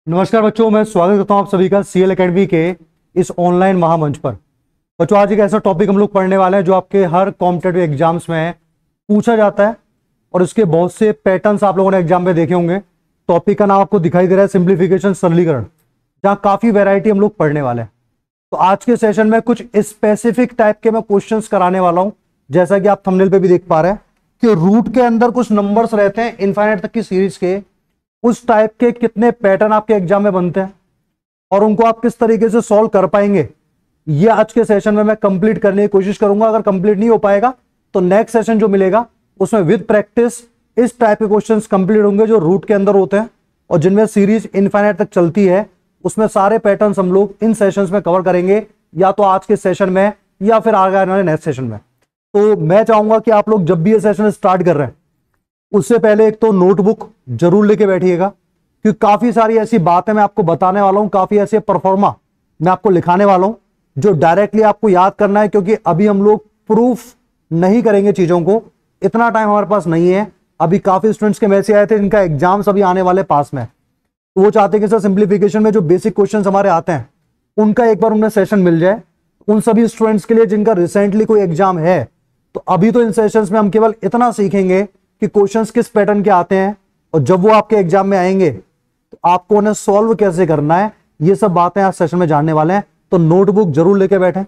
नमस्कार बच्चों, मैं स्वागत करता हूं आप सभी का सीएल एकेडमी के इस ऑनलाइन महामंच पर। बच्चों, आज एक ऐसा टॉपिक हम लोग पढ़ने वाले हैं जो आपके हर कॉम्पिटेटिव एग्जाम्स में पूछा जाता है और इसके बहुत से पैटर्न्स आप लोगों ने एग्जाम में देखे होंगे। टॉपिक का नाम आपको दिखाई दे रहा है सिंप्लीफिकेशन, सरलीकरण, जहां काफी वेराइटी हम लोग पढ़ने वाले हैं। तो आज के सेशन में कुछ स्पेसिफिक टाइप के मैं क्वेश्चंस कराने वाला हूं। जैसा कि आप थंबनेल पे भी देख पा रहे हैं कि रूट के अंदर कुछ नंबर्स रहते हैं इनफाइनाइट तक की सीरीज के, उस टाइप के कितने पैटर्न आपके एग्जाम में बनते हैं और उनको आप किस तरीके से सॉल्व कर पाएंगे, ये आज के सेशन में मैं कंप्लीट करने की कोशिश करूंगा। अगर कंप्लीट नहीं हो पाएगा तो नेक्स्ट सेशन जो मिलेगा उसमें विद प्रैक्टिस इस टाइप के क्वेश्चंस कंप्लीट होंगे जो रूट के अंदर होते हैं और जिनमें सीरीज इनफाइनाइट तक चलती है। उसमें सारे पैटर्न्स हम लोग इन सेशंस में कवर करेंगे, या तो आज के सेशन में या फिर आगे आने वाले नेक्स्ट सेशन में। तो मैं चाहूंगा कि आप लोग जब भी ये सेशन स्टार्ट कर रहे हैं उससे पहले एक तो नोटबुक जरूर लेके बैठिएगा, क्योंकि काफी सारी ऐसी बातें मैं आपको बताने वाला हूं, काफी ऐसे परफॉर्मा मैं आपको लिखाने वाला हूं जो डायरेक्टली आपको याद करना है, क्योंकि अभी हम लोग प्रूफ नहीं करेंगे चीजों को, इतना टाइम हमारे पास नहीं है। अभी काफी स्टूडेंट्स के मैसेज आए थे जिनका एग्जाम्स अभी आने वाले पास में, तो वो चाहते हैं कि सर सिंप्लीफिकेशन में जो बेसिक क्वेश्चंस हमारे आते हैं उनका एक बार उन्हें सेशन मिल जाए। उन सभी स्टूडेंट्स के लिए जिनका रिसेंटली कोई एग्जाम है, तो अभी तो इन सेशंस में हम केवल इतना सीखेंगे कि क्वेश्चंस किस पैटर्न के आते हैं और जब वो आपके एग्जाम में आएंगे तो आपको उन्हें सॉल्व कैसे करना है, ये सब बातें आज सेशन में जानने वाले हैं। तो नोटबुक जरूर लेके बैठें।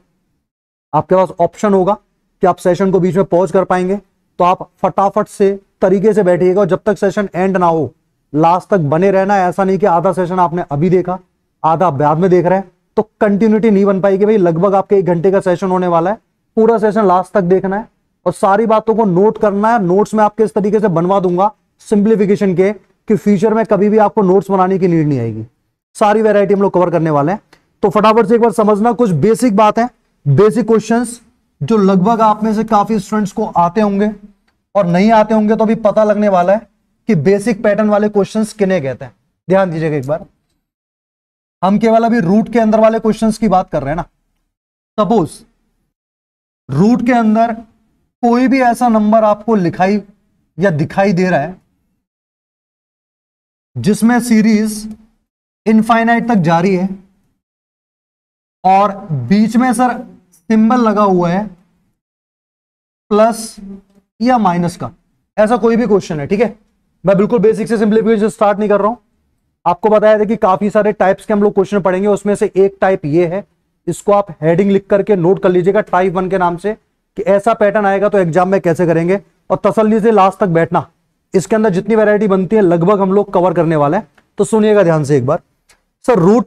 आपके पास ऑप्शन होगा कि आप सेशन को बीच में पॉज कर पाएंगे, तो आप फटाफट से तरीके से बैठिएगा और जब तक सेशन एंड ना हो लास्ट तक बने रहना है। ऐसा नहीं कि आधा सेशन आपने अभी देखा, आधा बाद में देख रहे हैं, तो कंटिन्यूटी नहीं बन पाएगी। भाई लगभग आपके 1 घंटे का सेशन होने वाला है, पूरा सेशन लास्ट तक देखना है और सारी बातों को नोट करना है। नोट्स में आपके इस तरीके से बनवा दूंगा सिंप्लीफिकेशन के कि फ्यूचर में कभी भी आपको नोट्स बनाने की नीड नहीं आएगी। सारी वैरायटी हम लोग कवर करने वाले हैं। तो फटाफट से एक बार समझना कुछ बेसिक बात है, बेसिक क्वेश्चंस जो लगभग आप में से काफी स्टूडेंट्स को आते होंगे और नहीं आते होंगे तो अभी पता लगने वाला है कि बेसिक पैटर्न वाले क्वेश्चंस किन्हें कहते हैं। ध्यान दीजिएगा एक बार, हम केवल अभी रूट के अंदर वाले क्वेश्चंस की बात कर रहे हैं ना। सपोज रूट के अंदर कोई भी ऐसा नंबर आपको लिखाई या दिखाई दे रहा है जिसमें सीरीज इनफाइनाइट तक जारी है और बीच में सर सिंबल लगा हुआ है प्लस या माइनस का, ऐसा कोई भी क्वेश्चन है। ठीक है, मैं बिल्कुल बेसिक से सिंप्लीफिकेशन स्टार्ट नहीं कर रहा हूं। आपको बताया था कि काफी सारे टाइप्स के हम लोग क्वेश्चन पढ़ेंगे, उसमें से एक टाइप ये है, इसको आप हेडिंग लिख करके नोट कर लीजिएगा टाइप 1 के नाम से, कि ऐसा पैटर्न आएगा तो एग्जाम में कैसे करेंगे, और तसल्ली से लास्ट तक बैठना। इसके अंदर जितनी वैरायटी बनती है लगभग हम लोग कवर करने वाले हैं। तो सुनिएगा ध्यान से एक बार। Sir root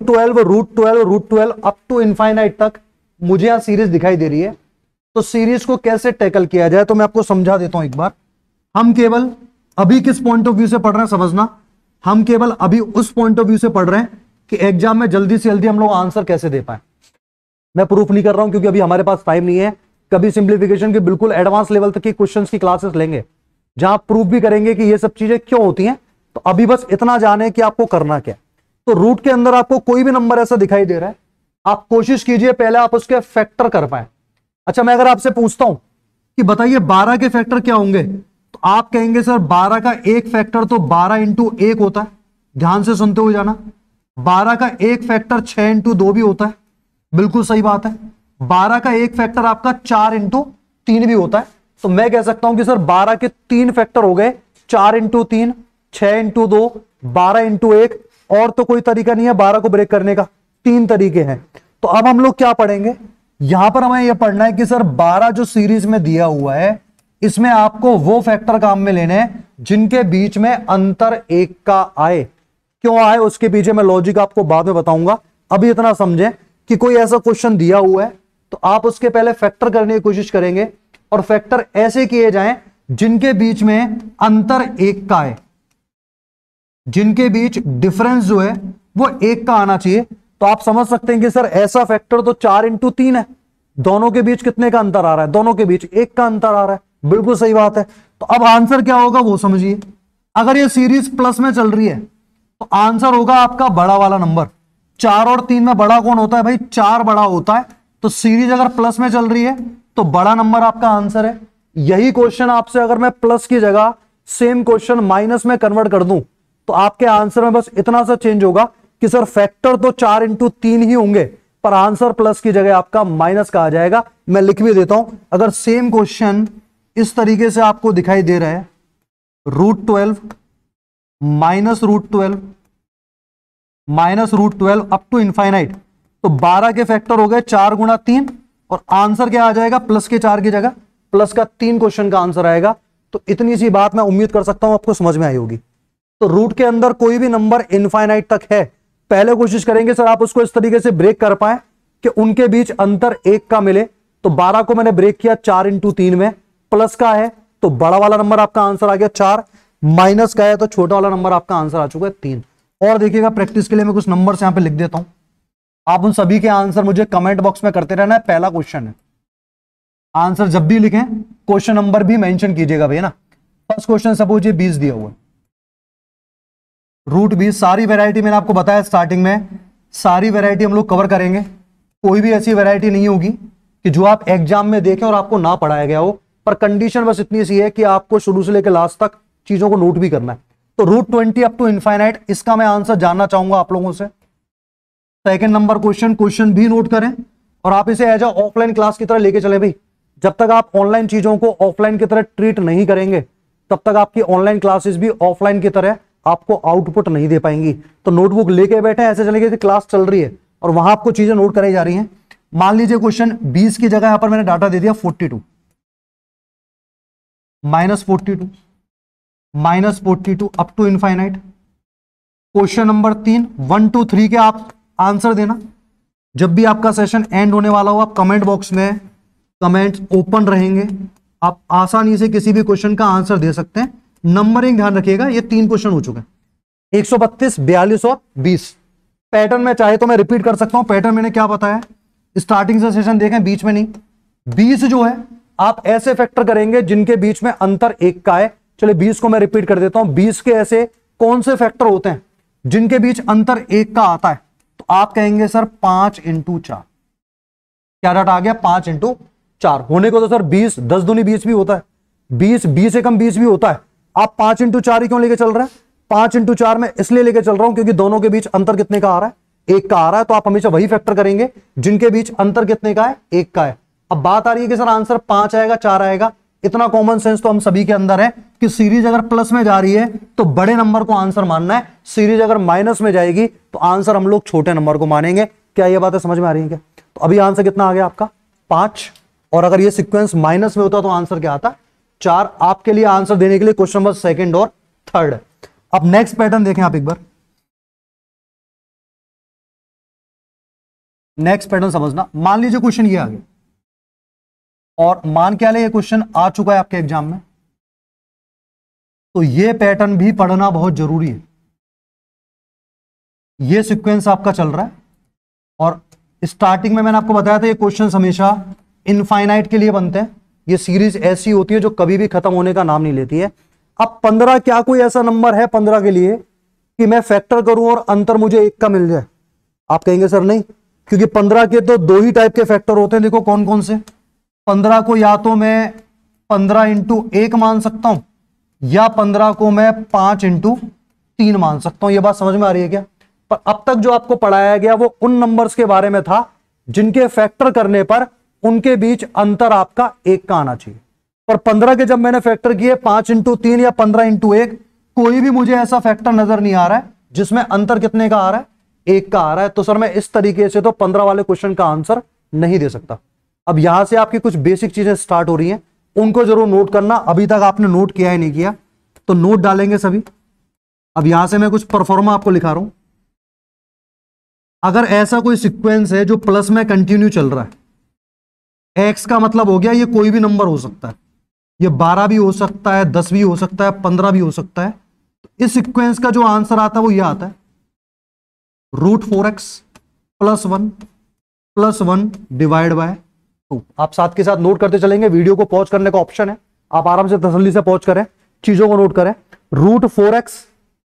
12 up to infinite तक मुझे यहां सीरीज दिखाई दे रही है, तो सीरीज को कैसे टैकल किया जाए तो मैं आपको समझा देता हूं एक बार। हम केवल अभी किस पॉइंट ऑफ व्यू से पढ़ रहे हैं समझना, हम केवल अभी उस पॉइंट ऑफ व्यू से पढ़ रहे हैं कि एग्जाम में जल्दी से जल्दी हम लोग आंसर कैसे दे पाए। मैं प्रूफ नहीं कर रहा हूं क्योंकि अभी हमारे पास टाइम नहीं है। कभी सिंप्लीफिकेशन के बिल्कुल एडवांस लेवल तक की क्वेश्चंस की क्लासेस लेंगे जहां प्रूफ भी करेंगे कि ये सब चीजें क्यों होती हैं। तो अभी बस इतना जाने कि आपको करना क्या। तो रूट के अंदर आपको कोई भी नंबर ऐसा दिखाई दे रहा है, आप कोशिश कीजिए पहले आप उसके फैक्टर कर पाए। अच्छा, मैं अगर आपसे पूछता हूं कि बताइए 12 के फैक्टर क्या होंगे, तो आप कहेंगे सर 12 का एक फैक्टर तो 12 इंटू 1 होता है। ध्यान से सुनते हुए जाना, 12 का एक फैक्टर 6 इंटू 2 भी होता है। बिल्कुल सही बात है। 12 का एक फैक्टर आपका 4 इंटू 3 भी होता है। तो मैं कह सकता हूं कि सर 12 के 3 फैक्टर हो गए, 4 इंटू 3, 6 इंटू 2, 12 इंटू 1, और तो कोई तरीका नहीं है 12 को ब्रेक करने का, 3 तरीके हैं। तो अब हम लोग क्या पढ़ेंगे, यहां पर हमें यह पढ़ना है कि सर 12 जो सीरीज में दिया हुआ है इसमें आपको वो फैक्टर काम में लेने हैं जिनके बीच में अंतर 1 का आए। क्यों आए उसके पीछे मैं लॉजिक आपको बाद में बताऊंगा। अभी इतना समझें कि कोई ऐसा क्वेश्चन दिया हुआ है तो आप उसके पहले फैक्टर करने की कोशिश करेंगे और फैक्टर ऐसे किए जाएं जिनके बीच में अंतर 1 का आए, जिनके बीच डिफरेंस जो है वो 1 का आना चाहिए। तो आप समझ सकते हैं कि सर ऐसा फैक्टर तो 4 इंटू 3 है, दोनों के बीच कितने का अंतर आ रहा है, दोनों के बीच 1 का अंतर आ रहा है। बिल्कुल सही बात है। तो अब आंसर क्या होगा वो समझिए। अगर ये सीरीज प्लस में चल रही है तो आंसर होगा आपका बड़ा वाला नंबर। 4 और 3 में बड़ा कौन होता है भाई, 4 बड़ा होता है। तो सीरीज अगर प्लस में चल रही है तो बड़ा नंबर आपका आंसर है। यही क्वेश्चन आपसे अगर मैं प्लस की जगह सेम क्वेश्चन माइनस में कन्वर्ट कर दूं तो आपके आंसर में बस इतना सा चेंज होगा कि सर फैक्टर तो 4 इंटू 3 ही होंगे, पर आंसर प्लस की जगह आपका माइनस का आ जाएगा। मैं लिख भी देता हूं, अगर सेम क्वेश्चन इस तरीके से आपको दिखाई दे रहा है, √12 minus √12 minus √12 up to infinite, तो 12 के फैक्टर हो गए 4 गुणा 3, और आंसर क्या आ जाएगा, प्लस के 4 की जगह प्लस का 3 क्वेश्चन का आंसर आएगा। तो इतनी सी बात मैं उम्मीद कर सकता हूं आपको समझ में आई होगी। तो रूट के अंदर कोई भी नंबर इनफाइनाइट तक है, पहले कोशिश करेंगे सर आप उसको इस तरीके से ब्रेक कर पाए कि उनके बीच अंतर 1 का मिले। तो 12 को मैंने ब्रेक किया 4 इंटू 3 में, प्लस का है तो बड़ा वाला नंबर आपका आंसर आ गया 4, माइनस का है तो छोटा वाला नंबर आपका आंसर आ चुका है 3। और देखिएगा प्रैक्टिस के लिए मैं कुछ नंबर्स यहां पे लिख देता हूं, आप उन सभी के आंसर मुझे कमेंट बॉक्स में करते रहना है। पहला क्वेश्चन है, आंसर जब भी लिखें क्वेश्चन नंबर भी मेंशन कीजिएगा भैया ना। फर्स्ट क्वेश्चन सपोज ये 20 दिया हुआ है, √20, सारी वैरायटी मैंने आपको बताया स्टार्टिंग में, सारी वैरायटी हम लोग कवर करेंगे। कोई भी ऐसी वैरायटी नहीं होगी कि जो आप एग्जाम में देखें और आपको ना पढ़ाया गया हो, पर कंडीशन बस इतनी सी है कि आपको शुरू से लेकर लास्ट तक चीजों को नोट भी करना है। तो √20 अप टू इनफाइनाइट, इसका मैं आंसर जानना चाहूंगा आप लोगों से। सेकंड नंबर क्वेश्चन भी नोट करें और आप इसे एज ऑफलाइन क्लास की तरह लेके चले भाई। जब तक आप ऑनलाइन चीजों को ऑफलाइन की तरह ट्रीट नहीं करेंगे, तब तक आपकी ऑनलाइन क्लासेस भी ऑफलाइन की तरह आपको आउटपुट नहीं दे पाएंगी। तो नोटबुक लेके बैठे ऐसे चलेंगे कि क्लास चल रही है और वहां आपको चीजें नोट कराई जा रही हैं। मान लीजिए क्वेश्चन 20 की जगह यहां पर मैंने डाटा दे दिया 42, -42 up to infinite. Question number 3, 1 2 3 के आप आंसर देना। जब भी आपका सेशन एंड होने वाला हो, आप कमेंट बॉक्स में कमेंट्स ओपन रहेंगे, आप आसानी से किसी भी क्वेश्चन का आंसर दे सकते हैं। नंबरिंग ध्यान रखिएगा, ये 3 क्वेश्चन हो चुके हैं, 132, 42 और 20। पैटर्न में चाहे तो मैं रिपीट कर सकता हूं, पैटर्न मैंने क्या बताया, स्टार्टिंग से सेशन देखें, बीच में नहीं। 20 जो है आप ऐसे फैक्टर करेंगे जिनके बीच में अंतर 1 का है। चलिए 20 को मैं रिपीट कर देता हूं। 20 के ऐसे कौन से फैक्टर होते हैं जिनके बीच अंतर 1 का आता है, तो आप कहेंगे सर 5 इंटू 4। क्या डाटा आ गया, 5 इंटू 4। होने को तो सर 20, 10 दूनी 20 भी होता है, 20 से कम 20 भी होता है। आप 5 इंटू 4 ही क्यों लेके चल रहे हैं, 5 इंटू 4 में इसलिए लेके चल रहा हूं क्योंकि दोनों के बीच अंतर कितने का आ रहा है, 1 का आ रहा है। तो आप हमेशा वही फैक्टर करेंगे जिनके बीच अंतर कितने का है, 1 का है। अब बात आ रही है कि सर आंसर 5 आएगा 4 आएगा, इतना कॉमन सेंस तो हम सभी के अंदर है कि सीरीज अगर प्लस में जा रही है तो बड़े नंबर को आंसर मानना है, सीरीज अगर माइनस में जाएगी तो आंसर हम लोग छोटे नंबर को मानेंगे। क्या ये बातें समझ में आ रही है क्या? तो अभी आंसर कितना आ गया आपका 5, और अगर ये सीक्वेंस माइनस में होता तो आंसर क्या आता, 4। आपके लिए आंसर देने के लिए क्वेश्चन नंबर 2 और 3। अब नेक्स्ट पैटर्न देखें आप एक बार, नेक्स्ट पैटर्न समझना। मान लीजिए क्वेश्चन ये आ गया और मान क्या ले ये क्वेश्चन आ चुका है आपके एग्जाम में, तो ये पैटर्न भी पढ़ना बहुत जरूरी है। ये सीक्वेंस आपका चल रहा है और स्टार्टिंग में मैंने आपको बताया था ये क्वेश्चन हमेशा इनफाइनाइट के लिए बनते हैं। ये सीरीज ऐसी होती है जो कभी भी खत्म होने का नाम नहीं लेती है। अब 15, क्या कोई ऐसा नंबर है 15 के लिए कि मैं फैक्टर करूं और अंतर मुझे 1 का मिल जाए? आप कहेंगे सर नहीं, क्योंकि 15 के तो 2 ही टाइप के फैक्टर होते हैं। देखो कौन कौन से, 15 को या तो मैं 15 इंटू 1 मान सकता हूं या 15 को मैं 5 इंटू 3 मान सकता हूं। यह बात समझ में आ रही है क्या? पर अब तक जो आपको पढ़ाया गया वो उन नंबर्स के बारे में था जिनके फैक्टर करने पर उनके बीच अंतर आपका 1 का आना चाहिए। पर 15 के जब मैंने फैक्टर किए 5 इंटू 3 या 15 इंटू 1, कोई भी मुझे ऐसा फैक्टर नजर नहीं आ रहा है जिसमें अंतर कितने का आ रहा है, 1 का आ रहा है। तो सर मैं इस तरीके से तो 15 वाले क्वेश्चन का आंसर नहीं दे सकता। अब यहां से आपकी कुछ बेसिक चीजें स्टार्ट हो रही हैं, उनको जरूर नोट करना। अभी तक आपने नोट किया है नहीं किया तो नोट डालेंगे सभी। अब यहां से मैं कुछ परफॉर्मा आपको लिखा रहा हूं। अगर ऐसा कोई सीक्वेंस है जो प्लस में कंटिन्यू चल रहा है, एक्स का मतलब हो गया ये कोई भी नंबर हो सकता है, ये 12 भी हो सकता है, 10 भी हो सकता है, 15 भी हो सकता है। तो इस सीक्वेंस का जो आंसर आता है वो ये आता है, √4x + 1 डिवाइड बाय 2। आप साथ के साथ नोट करते चलेंगे। वीडियो को पॉज करने का ऑप्शन है, आप आराम से तसल्ली से पॉज करें, चीजों को नोट करें। √4x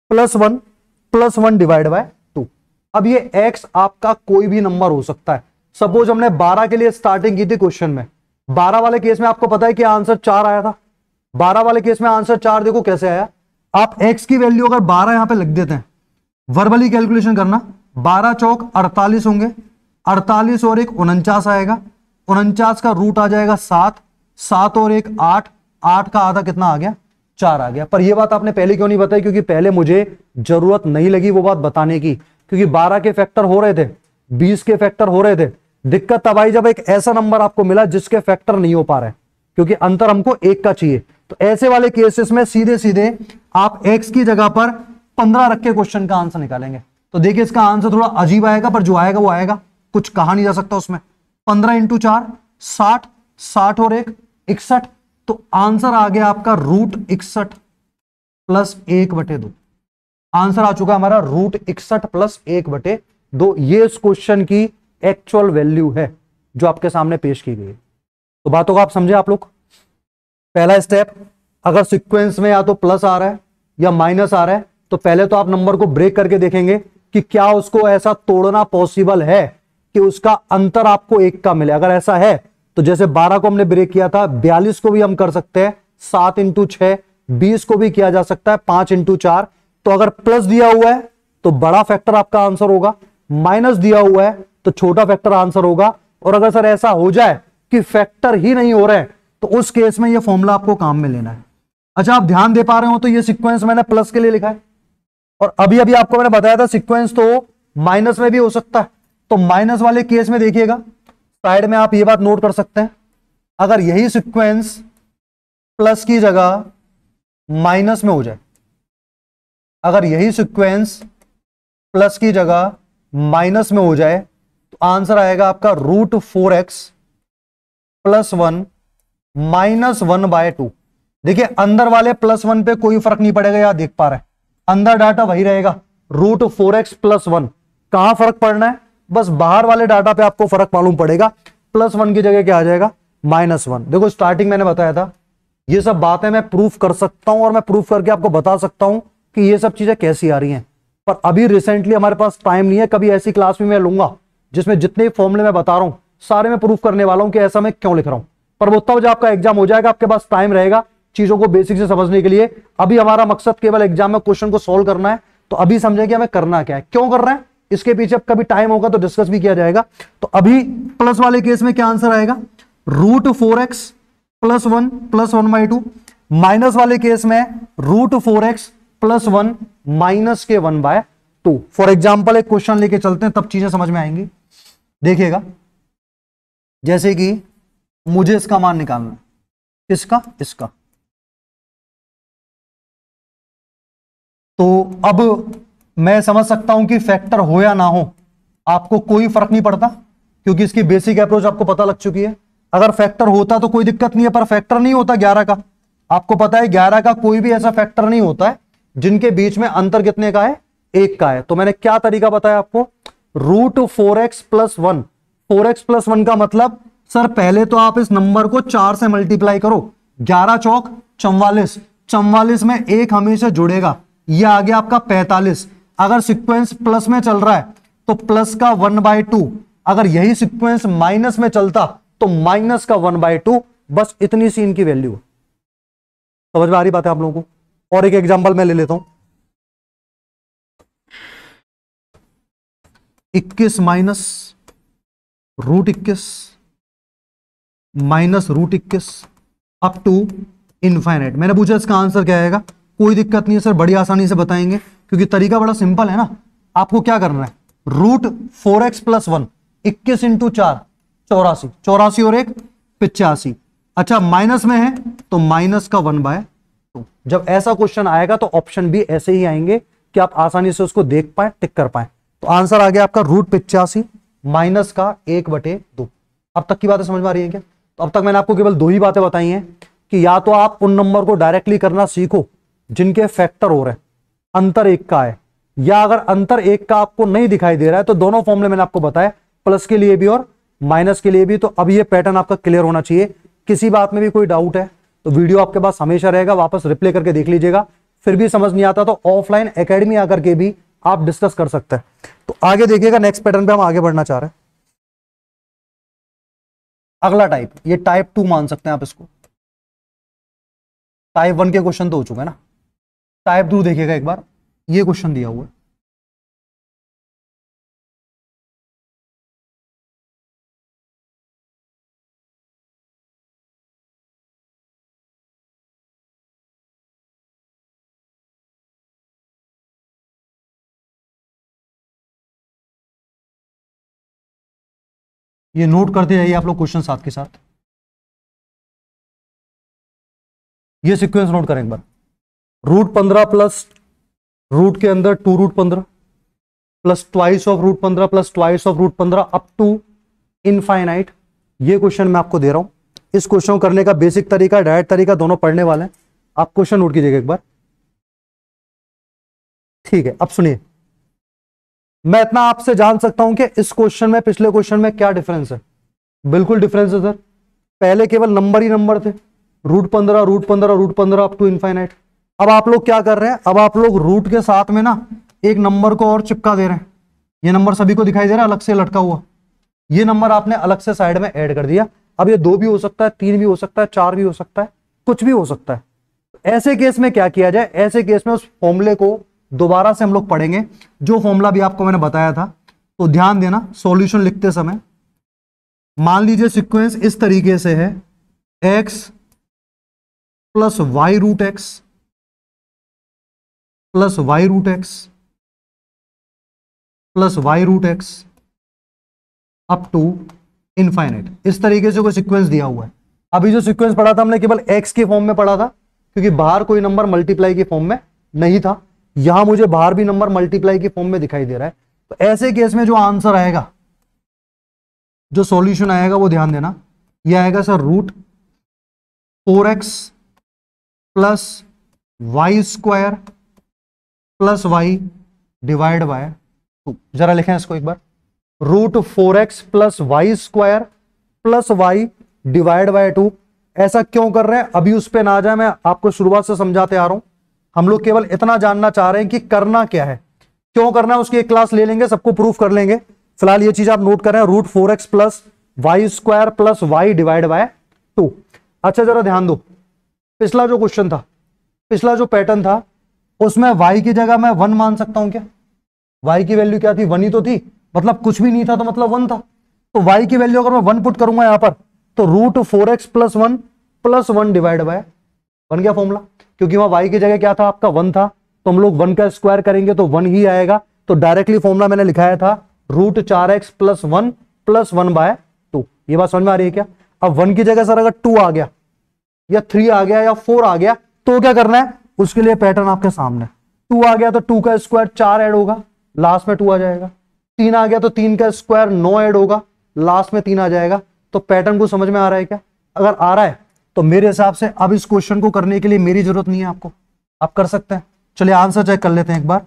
+ 1 divide by 2। अब ये x आपका कोई भी नंबर हो सकता है। सपोज हमने 12 के लिए स्टार्टिंग की थी क्वेश्चन में, 12 वाले केस में आपको पता है कि आंसर 4 आया था। 12 वाले केस में आंसर 4 देखो कैसे आया। आप x की वैल्यू अगर 12 यहां पे लिख देते हैं, वर्बली कैलकुलेशन करना, 12 चौक 48 होंगे, 48 और एक 49 आएगा, 49 का रूट आ जाएगा 7, 7 और एक 8, 8 का आधा कितना आ गया, 4 आ गया। पर यह बात आपने पहले क्यों नहीं बताई? क्योंकि पहले मुझे जरूरत नहीं लगी वो बात बताने की, क्योंकि 12 के फैक्टर हो रहे थे, 20 के फैक्टर हो रहे थे। दिक्कत तब आई जब एक ऐसा नंबर आपको मिला जिसके फैक्टर नहीं हो पा रहे, क्योंकि अंतर हमको 1 का चाहिए। तो ऐसे वाले केसेस में सीधे सीधे आप x की जगह पर 15 रख के क्वेश्चन का आंसर निकालेंगे। तो देखिए इसका आंसर थोड़ा अजीब आएगा, पर जो आएगा वो आएगा, कुछ कहा नहीं जा सकता उसमें। 15 इंटू 4 60, 60 और एक 61, तो आंसर आ गया आपका √61 प्लस 1/2। आंसर आ चुका हमारा √61 प्लस 1/2। ये इस क्वेश्चन की एक्चुअल वैल्यू है जो आपके सामने पेश की गई है। तो बातों को आप समझे आप लोग। पहला स्टेप, अगर सीक्वेंस में या तो प्लस आ रहा है या माइनस आ रहा है, तो पहले तो आप नंबर को ब्रेक करके देखेंगे कि क्या उसको ऐसा तोड़ना पॉसिबल है कि उसका अंतर आपको 1 का मिले। अगर ऐसा है तो जैसे 12 को हमने ब्रेक किया था, 42 को भी हम कर सकते हैं, 7 इंटू 6, 20 को भी किया जा सकता है, 5 इंटू 4। तो अगर प्लस दिया हुआ है तो बड़ा फैक्टर आपका आंसर होगा, माइनस दिया हुआ है तो छोटा फैक्टर आंसर होगा। और अगर सर ऐसा हो जाए कि फैक्टर ही नहीं हो रहे तो उस केस में यह फॉर्मूला आपको काम में लेना है। अच्छा, आप ध्यान दे पा रहे हो तो ये सीक्वेंस मैंने प्लस के लिए लिखा है, और अभी अभी आपको मैंने बताया था सीक्वेंस तो माइनस में भी हो सकता है। तो माइनस वाले केस में देखिएगा, साइड में आप ये बात नोट कर सकते हैं, अगर यही सीक्वेंस प्लस की जगह माइनस में हो जाए, अगर यही सीक्वेंस प्लस की जगह माइनस में हो जाए, तो आंसर आएगा आपका √4x प्लस 1 माइनस 1/2। देखिए अंदर वाले +1 पे कोई फर्क नहीं पड़ेगा, यहां देख पा रहे हैं अंदर डाटा वही रहेगा, √4x प्लस 1। कहां फर्क पड़ना है? बस बाहर वाले डाटा पे आपको फर्क मालूम पड़ेगा, +1 की जगह क्या आ जाएगा, -1। देखो स्टार्टिंग मैंने बताया था ये सब बातें मैं प्रूफ कर सकता हूं, और मैं प्रूफ करके आपको बता सकता हूं कि ये सब चीजें कैसी आ रही हैं। पर अभी रिसेंटली हमारे पास टाइम नहीं है, कभी ऐसी क्लास भी मैं लूंगा जिसमें जितने फॉर्मूले मैं बता रहा हूं सारे मैं प्रूफ करने वाला हूं कि ऐसा मैं क्यों लिख रहा हूं। पर वो तब जब आपका एग्जाम हो जाएगा, आपके पास टाइम रहेगा चीजों को बेसिक से समझने के लिए। अभी हमारा मकसद केवल एग्जाम में क्वेश्चन को सोल्व करना है, तो अभी समझे कि हमें करना क्या है, क्यों कर रहे हैं, इसके पीछे अब कभी टाइम होगा तो डिस्कस भी किया जाएगा। तो अभी प्लस वाले केस में क्या आंसर आएगा, √4x प्लस 1 प्लस 1/2। माइनस वाले केस में √4x प्लस 1 माइनस के 1/2। फॉर एग्जाम्पल एक क्वेश्चन लेके चलते हैं, तब चीजें समझ में आएंगी। देखिएगा, जैसे कि मुझे इसका मान निकालना है, इसका इसका, तो अब मैं समझ सकता हूं कि फैक्टर हो या ना हो आपको कोई फर्क नहीं पड़ता, क्योंकि इसकी बेसिक अप्रोच आपको पता लग चुकी है। अगर फैक्टर होता तो कोई दिक्कत नहीं है, पर फैक्टर नहीं होता 11 का। आपको पता है 11 का कोई भी ऐसा फैक्टर नहीं होता है जिनके बीच में अंतर कितने का है, 1 का है। तो मैंने क्या तरीका बताया आपको, √4x प्लस 1। 4x प्लस 1 का मतलब सर पहले तो आप इस नंबर को 4 से मल्टीप्लाई करो, 11 चौक 44, 44 में 1 हमेशा जुड़ेगा, यह आ गया आपका 45। अगर सीक्वेंस प्लस में चल रहा है तो प्लस का 1/2, अगर यही सीक्वेंस माइनस में चलता तो माइनस का 1/2। बस इतनी सी इनकी वैल्यू है। समझ में आ रही बात है आप लोगों को? और एक एग्जांपल मैं ले लेता हूं, 21 minus √21 minus √21 up to infinite. मैंने पूछा इसका आंसर क्या आएगा, कोई दिक्कत नहीं है सर, बड़ी आसानी से बताएंगे, क्योंकि तरीका बड़ा सिंपल है ना। आपको क्या करना है, √4x प्लस 1, 21 इंटू 4 84, 84 और एक 85। अच्छा माइनस में है तो माइनस का 1/2। जब ऐसा क्वेश्चन आएगा तो ऑप्शन भी ऐसे ही आएंगे कि आप आसानी से उसको देख पाए, टिक कर पाए। तो आंसर आ गया आपका √85 माइनस का 1/2। अब तक की बातें समझ में आ रही है क्या? तो अब तक मैंने आपको केवल 2 ही बातें बताई हैं कि या तो आप उन नंबर को डायरेक्टली करना सीखो जिनके फैक्टर हो रहे हैं, अंतर 1 का है, या अगर अंतर 1 का आपको नहीं दिखाई दे रहा है तो दोनों फॉर्मूले मैंने आपको बताया, प्लस के लिए भी और माइनस के लिए भी। तो अब ये पैटर्न आपका क्लियर होना चाहिए। किसी बात में भी कोई डाउट है तो वीडियो आपके पास हमेशा रहेगा, वापस रिप्ले करके देख लीजिएगा। फिर भी समझ नहीं आता तो ऑफलाइन एकेडमी आकर के भी आप डिस्कस कर सकते हैं। तो आगे देखिएगा, नेक्स्ट पैटर्न पे हम आगे बढ़ना चाह रहे हैं। अगला टाइप, ये टाइप 2 मान सकते हैं आप इसको। टाइप 1 के क्वेश्चन तो हो चुके हैं ना, टाइप 2 देखिएगा एक बार, ये क्वेश्चन दिया हुआ है। ये नोट करते जाइए आप लोग क्वेश्चन साथ के साथ। ये सीक्वेंस नोट करें एक बार। √15 प्लस रूट के अंदर 2√15 plus twice of √15 plus twice of √15 up to infinite. ये क्वेश्चन मैं आपको दे रहा हूं। इस क्वेश्चन को करने का बेसिक तरीका, डायरेक्ट तरीका दोनों पढ़ने वाले हैं। आप क्वेश्चन नोट कीजिएगा एक बार, ठीक है। अब सुनिए, मैं इतना आपसे जान सकता हूं कि इस क्वेश्चन में पिछले क्वेश्चन में क्या डिफरेंस है। बिल्कुल डिफरेंस है सर। पहले केवल नंबर ही नंबर थे, √15 √15 अप टू इनफाइनाइट। अब आप लोग क्या कर रहे हैं, अब आप लोग रूट के साथ में ना एक नंबर को और चिपका दे रहे हैं। ये नंबर सभी को दिखाई दे रहा है अलग से लटका हुआ, ये नंबर आपने अलग से साइड में ऐड कर दिया। अब ये 2 भी हो सकता है, 3 भी हो सकता है, 4 भी हो सकता है, कुछ भी हो सकता है। ऐसे केस में क्या किया जाए, ऐसे केस में उस फॉर्मूले को दोबारा से हम लोग पढ़ेंगे, जो फॉर्मूला भी आपको मैंने बताया था। तो ध्यान देना सॉल्यूशन लिखते समय, मान लीजिए सीक्वेंस इस तरीके से है, x plus y root x plus y root x plus y root x up to infinite. इस तरीके से कोई सीक्वेंस दिया हुआ है। अभी जो सीक्वेंस पढ़ा था हमने केवल x के फॉर्म में पढ़ा था, क्योंकि बाहर कोई नंबर मल्टीप्लाई के फॉर्म में नहीं था। यहां मुझे बाहर भी नंबर मल्टीप्लाई के फॉर्म में दिखाई दे रहा है। तो ऐसे केस में जो आंसर आएगा, जो सॉल्यूशन आएगा, वो ध्यान देना, ये आएगा sir √4x plus y square plus y divide by 2। जरा लिखें इसको एक बार, √4x plus y square plus y divide by 2। ऐसा क्यों कर रहे हैं, अभी उस पर ना जाए, मैं आपको शुरुआत से समझाते आ रहा हूं। हम लोग केवल इतना जानना चाह रहे हैं कि करना क्या है, क्यों करना है, उसकी एक क्लास ले लेंगे, सबको प्रूफ कर लेंगे। फिलहाल ये चीज आप नोट करें, √4x plus y square plus y divide by 2। अच्छा जरा ध्यान दो, पिछला जो क्वेश्चन था, पिछला जो पैटर्न था, उसमें y की जगह मैं 1 मान सकता हूं क्या? y की वैल्यू क्या थी, 1 ही तो थी, मतलब कुछ भी नहीं था तो मतलब 1 था। तो y की वैल्यू अगर मैं 1 पुट करूंगा यहां पर, तो √4x plus 1 plus 1 divide bye, बन गया फॉर्मूला। क्योंकि वहां y की जगह क्या था आपका, 1 था, तो हम लोग 1 का स्क्वायर करेंगे तो 1 ही आएगा। तो डायरेक्टली फॉर्मूला मैंने लिखाया था √4x प्लस 1 प्लस 1 बाय 2। ये बात समझ में आ रही है क्या? अब 1 की जगह सर अगर 2 आ गया या 3 आ गया या 4 आ गया तो क्या करना है, उसके लिए पैटर्न आपके सामने। 2 आ गया तो 2 का स्क्वायर 4 ऐड होगा, लास्ट में 2 आ जाएगा। 3 आ गया तो 3 का स्क्वायर 9 ऐड होगा, लास्ट में 3 आ जाएगा। तो पैटर्न को समझ में आ रहा है क्या? अगर आ रहा है तो मेरे हिसाब से अब इस क्वेश्चन को करने के लिए मेरी जरूरत नहीं है, आपको, आप कर सकते हैं। चलिए आंसर चेक कर लेते हैं एक बार,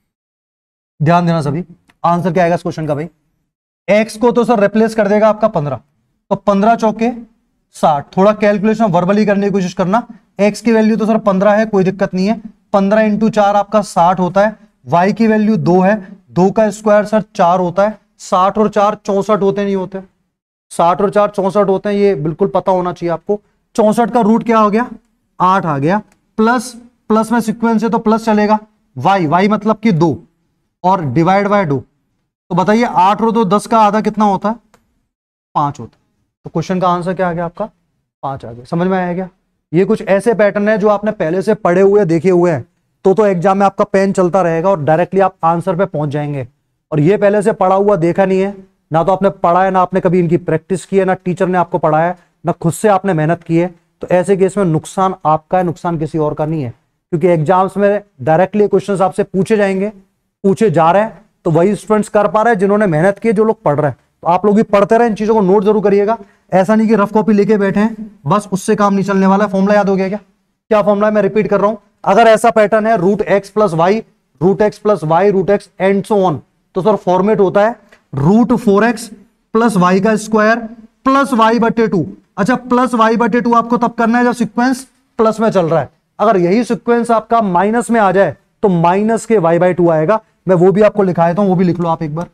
ध्यान देना सभी। आंसर क्या आएगा इस क्वेश्चन का भाई? एक्स को तो सर रिप्लेस कर देगा आपका 15, तो 15 चौके 60। थोड़ा कैलकुलेशन वर्बली करने की कोशिश करना। एक्स की वैल्यू तो सर 15 है, कोई दिक्कत नहीं है। 15 इंटू 4 आपका 60 होता है। वाई की वैल्यू 2 है, 2 का स्क्वायर सर 4 होता है। 60 और 4 64 होते नहीं होते? 60 और 4 64 होते हैं, ये बिल्कुल पता होना चाहिए आपको। 64 का रूट क्या हो गया, 8 आ गया। प्लस प्लस में सीक्वेंस है तो प्लस चलेगा। वाई, वाई मतलब कि 2 और डिवाइड बाय 2। तो बताइए 8 और 2 10 का आधा कितना होता है? 5 होता है। तो क्वेश्चन का आंसर क्या आ गया आपका? 5 आ गया। समझ में आया क्या? ये कुछ ऐसे पैटर्न है जो आपने पहले से पढ़े हुए देखे हुए हैं, तो एग्जाम में आपका पेन चलता रहेगा और डायरेक्टली आप आंसर पे पहुंच जाएंगे। और ये पहले से पढ़ा हुआ देखा नहीं है, ना तो आपने पढ़ा है, ना आपने कभी इनकी प्रैक्टिस की है, ना टीचर ने आपको पढ़ाया, ना खुद से आपने मेहनत की है। तो ऐसे केस में नुकसान आपका है, नुकसान किसी और का नहीं है। क्योंकि एग्जाम्स में डायरेक्टली क्वेश्चन आपसे पूछे जाएंगे, पूछे जा रहे हैं, तो वही स्टूडेंट्स कर पा रहे हैं जिन्होंने मेहनत की है, जो लोग पढ़ रहे हैं। तो आप लोग भी पढ़ते रहे, इन चीजों को नोट जरूर करिएगा। ऐसा नहीं कि रफ कॉपी लेके बैठे हैं बस, उससे काम नहीं चलने वाला है। फॉर्मूला याद हो गया क्या? क्या फॉर्मूला है? मैं रिपीट कर रहा हूं। अगर ऐसा पैटर्न है √x plus y, √x plus y, √x and so on, तो सर फॉर्मेट होता है √4x प्लस वाई का स्क्वायर प्लस वाई बटे 2। अच्छा, प्लस वाई बटे 2 आपको तब करना है जब सिक्वेंस प्लस में चल रहा है। अगर यही सिक्वेंस आपका माइनस में आ जाए तो माइनस के y/2 आएगा। मैं वो भी आपको लिखा देता हूं, वो भी लिख लो आप एक बार,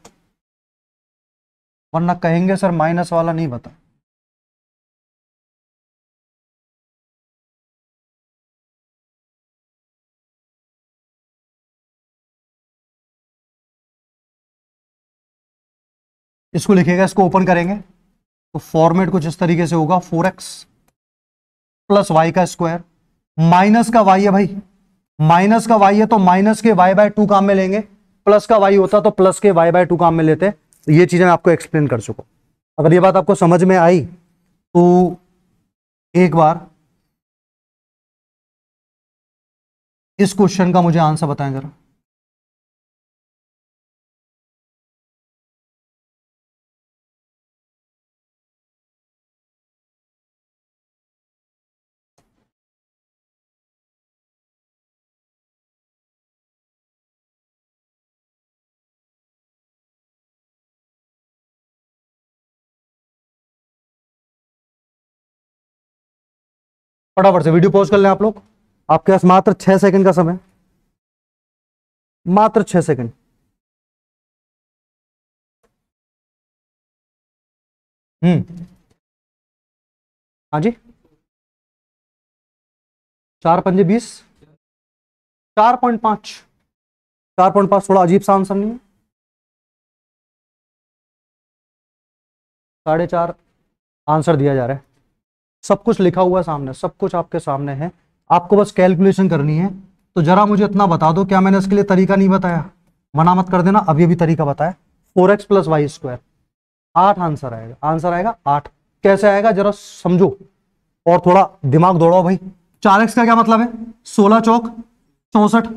वरना कहेंगे सर माइनस वाला नहीं बता। इसको लिखेगा, इसको ओपन करेंगे तो फॉर्मेट कुछ इस तरीके से होगा, 4x प्लस वाई का स्क्वायर, माइनस का y है भाई, माइनस का y है तो माइनस के y/2 काम में लेंगे। प्लस का y होता तो प्लस के y/2 काम में लेते। ये चीजें मैं आपको एक्सप्लेन कर चुका हूं। अगर ये बात आपको समझ में आई तो एक बार इस क्वेश्चन का मुझे आंसर बताएं जरा। फटाफट से वीडियो पॉज कर लें आप लोग। आपके पास मात्र 6 सेकंड का समय, मात्र 6 सेकंड। हाँ जी, 4×5 = 20, 4.5। 4.5 थोड़ा अजीब सा आंसर नहीं है? 4.5 आंसर दिया जा रहा है। सब कुछ लिखा हुआ है सामने, सब कुछ आपके सामने है, आपको बस कैलकुलेशन करनी है। तो जरा मुझे इतना बता दो, क्या मैंने इसके लिए तरीका नहीं बताया? मना मत कर देना, अभी अभी तरीका बताया। 4x + y², 8 आंसर आएगा। आंसर आएगा 8। कैसे आएगा जरा समझो और थोड़ा दिमाग दौड़ाओ भाई। 4x का क्या मतलब है? 16 चौक 64,